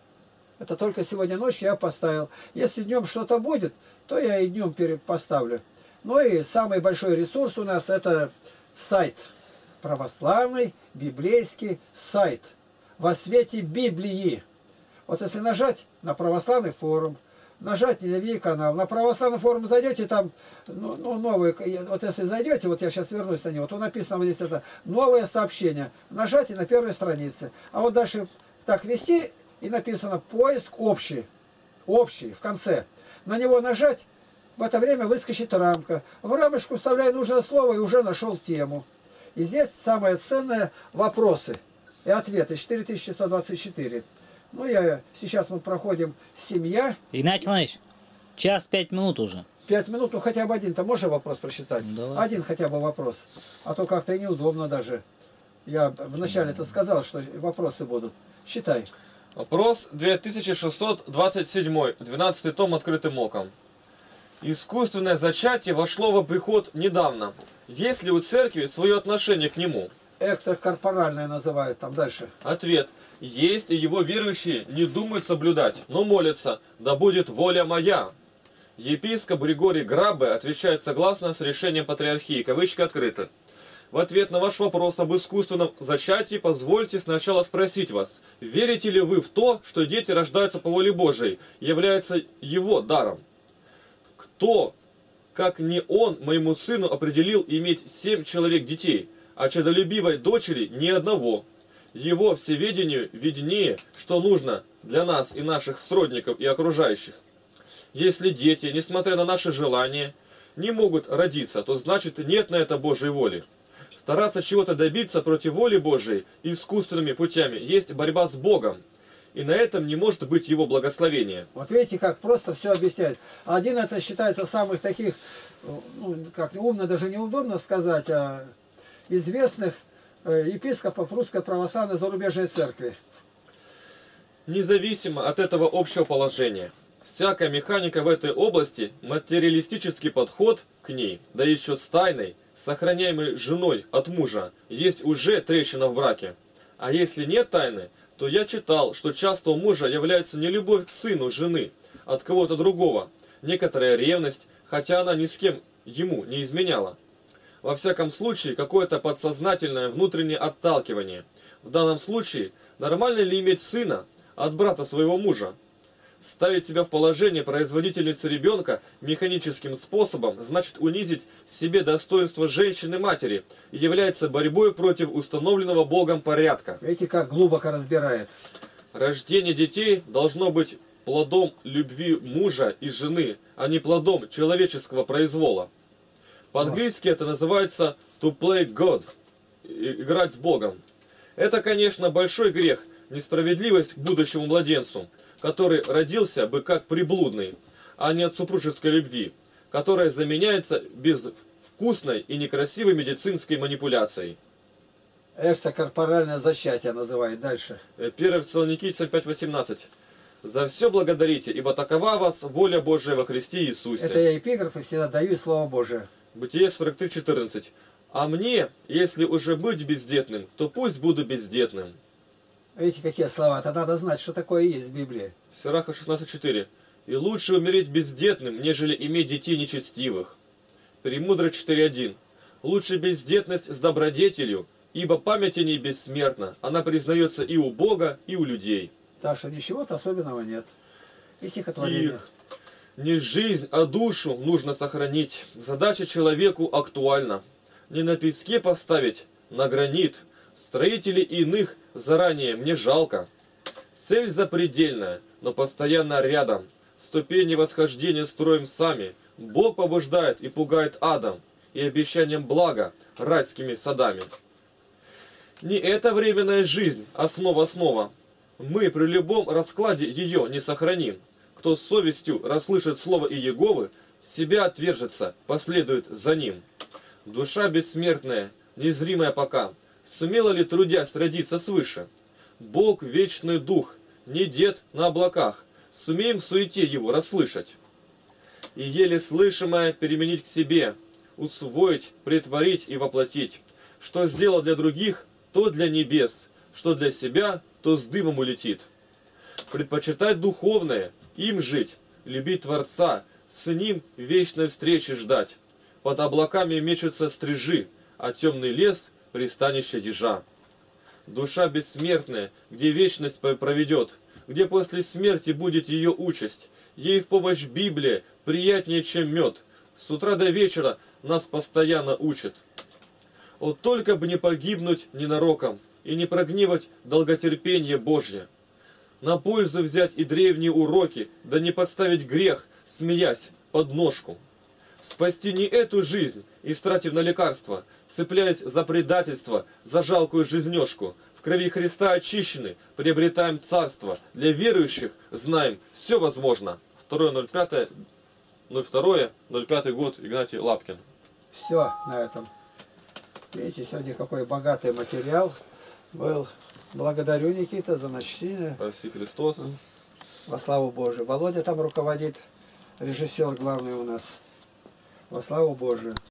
S1: Это только сегодня ночью я поставил. Если днем что-то будет, то я и днем поставлю. Ну и самый большой ресурс у нас это сайт. Православный библейский сайт. Во свете Библии. Вот если нажать на православный форум, нажать на канал, на православный форум зайдете, там ну, ну, новые, вот если зайдете, вот я сейчас вернусь на него, то написано вот здесь это новое сообщение. Нажать и на первой странице. А вот дальше так вести и написано поиск общий. Общий в конце. На него нажать, в это время выскочит рамка. В рамочку вставляю нужное слово и уже нашел тему. И здесь самое ценное вопросы и ответы. четыре тысячи сто двадцать четыре. Ну, я, сейчас мы проходим семья.
S3: Игнатий Иванович, час пять минут уже.
S1: Пять минут, ну хотя бы один-то можно вопрос прочитать?
S3: Давай.
S1: Один хотя бы вопрос. А то как-то и неудобно даже. Я вначале-то сказал, что вопросы будут. Считай.
S2: Вопрос две тысячи шестьсот двадцать семь, двенадцатый том открытым оком. Искусственное зачатие вошло в приход недавно. Есть ли у церкви свое отношение к нему?
S1: Экстракорпоральное называют там дальше.
S2: Ответ. Есть, и его верующие не думают соблюдать, но молятся, да будет воля моя. Епископ Григорий Грабе отвечает согласно с решением патриархии, кавычки открыты. В ответ на ваш вопрос об искусственном зачатии позвольте сначала спросить вас, верите ли вы в то, что дети рождаются по воле Божией, является его даром? Кто, как не он, моему сыну определил иметь семь человек детей, а чадолюбивой дочери ни одного? Его всеведению виднее, что нужно для нас и наших сродников и окружающих. Если дети, несмотря на наши желания, не могут родиться, то значит нет на это Божьей воли. Стараться чего-то добиться против воли Божией искусственными путями есть борьба с Богом. И на этом не может быть его благословения.
S1: Вот видите, как просто все объясняет. Один это считается самых таких, ну, как умно, даже неудобно сказать, а известных епископов Русской Православной Зарубежной Церкви.
S2: Независимо от этого общего положения, всякая механика в этой области, материалистический подход к ней, да еще с тайной, сохраняемой женой от мужа, есть уже трещина в браке. А если нет тайны, то я читал, что часто у мужа является не любовь к сыну жены от кого-то другого, некоторая ревность, хотя она ни с кем ему не изменяла. Во всяком случае, какое-то подсознательное внутреннее отталкивание. В данном случае, нормально ли иметь сына от брата своего мужа? Ставить себя в положение производительницы ребенка механическим способом значит унизить в себе достоинство женщины-матери и является борьбой против установленного Богом порядка.
S1: Видите, как глубоко разбирает.
S2: Рождение детей должно быть плодом любви мужа и жены, а не плодом человеческого произвола. По-английски это называется to play God, играть с Богом. Это, конечно, большой грех, несправедливость к будущему младенцу, который родился бы как приблудный, а не от супружеской любви, которая заменяется безвкусной и некрасивой медицинской манипуляцией.
S1: Экстракорпоральное зачатие называют дальше.
S2: первое Фессалоникийцам пять восемнадцать. За все благодарите, ибо такова вас воля Божия во Христе Иисусе.
S1: Это я эпиграфы всегда даю и Слово Божие.
S2: Бытие сорок три четырнадцать. А мне, если уже быть бездетным, то пусть буду бездетным.
S1: Видите, какие слова? Это надо знать, что такое есть в Библии.
S2: Сираха шестнадцать четыре. И лучше умереть бездетным, нежели иметь детей нечестивых. Премудрый четыре один. Лучше бездетность с добродетелью, ибо память о ней бессмертна. Она признается и у Бога, и у людей.
S1: Так что ничего-то особенного нет. И стихотворение.
S2: Стих. Не жизнь, а душу нужно сохранить. Задача человеку актуальна. Не на песке поставить, на гранит. Строителей иных заранее мне жалко. Цель запредельная, но постоянно рядом. Ступени восхождения строим сами. Бог побуждает и пугает адом, и обещанием блага райскими садами. Не эта временная жизнь, основа основа. Мы при любом раскладе ее не сохраним. Кто с совестью расслышит слово Иеговы, себя отвержется, последует за ним. Душа бессмертная, незримая пока, сумела ли, трудясь, родиться свыше? Бог — вечный дух, не дед на облаках, сумеем в суете его расслышать. И еле слышимое переменить к себе, усвоить, претворить и воплотить. Что сделал для других, то для небес, что для себя, то с дымом улетит. Предпочитать духовное, им жить, любить Творца, с ним вечной встречи ждать. Под облаками мечутся стрижи, а темный лес — пристанище ежа. Душа бессмертная, где вечность проведет, где после смерти будет ее участь. Ей в помощь Библия приятнее, чем мед. С утра до вечера нас постоянно учат. Вот только бы не погибнуть ненароком и не прогнивать долготерпение Божье. На пользу взять и древние уроки, да не подставить грех, смеясь, под ножку. Спасти не эту жизнь, истратив на лекарства, цепляясь за предательство, за жалкую жизнёшку. В крови Христа очищены, приобретаем царство. Для верующих, знаем, все возможно. второе ноль пятое ноль второе ноль пятый год, Игнатий Лапкин.
S1: Все на этом. Видите, сегодня какой богатый материал был. Благодарю, Никита, за начтение.
S2: Спаси Христос.
S1: Во славу Божию. Володя там руководит, режиссер главный у нас. Во славу Божию.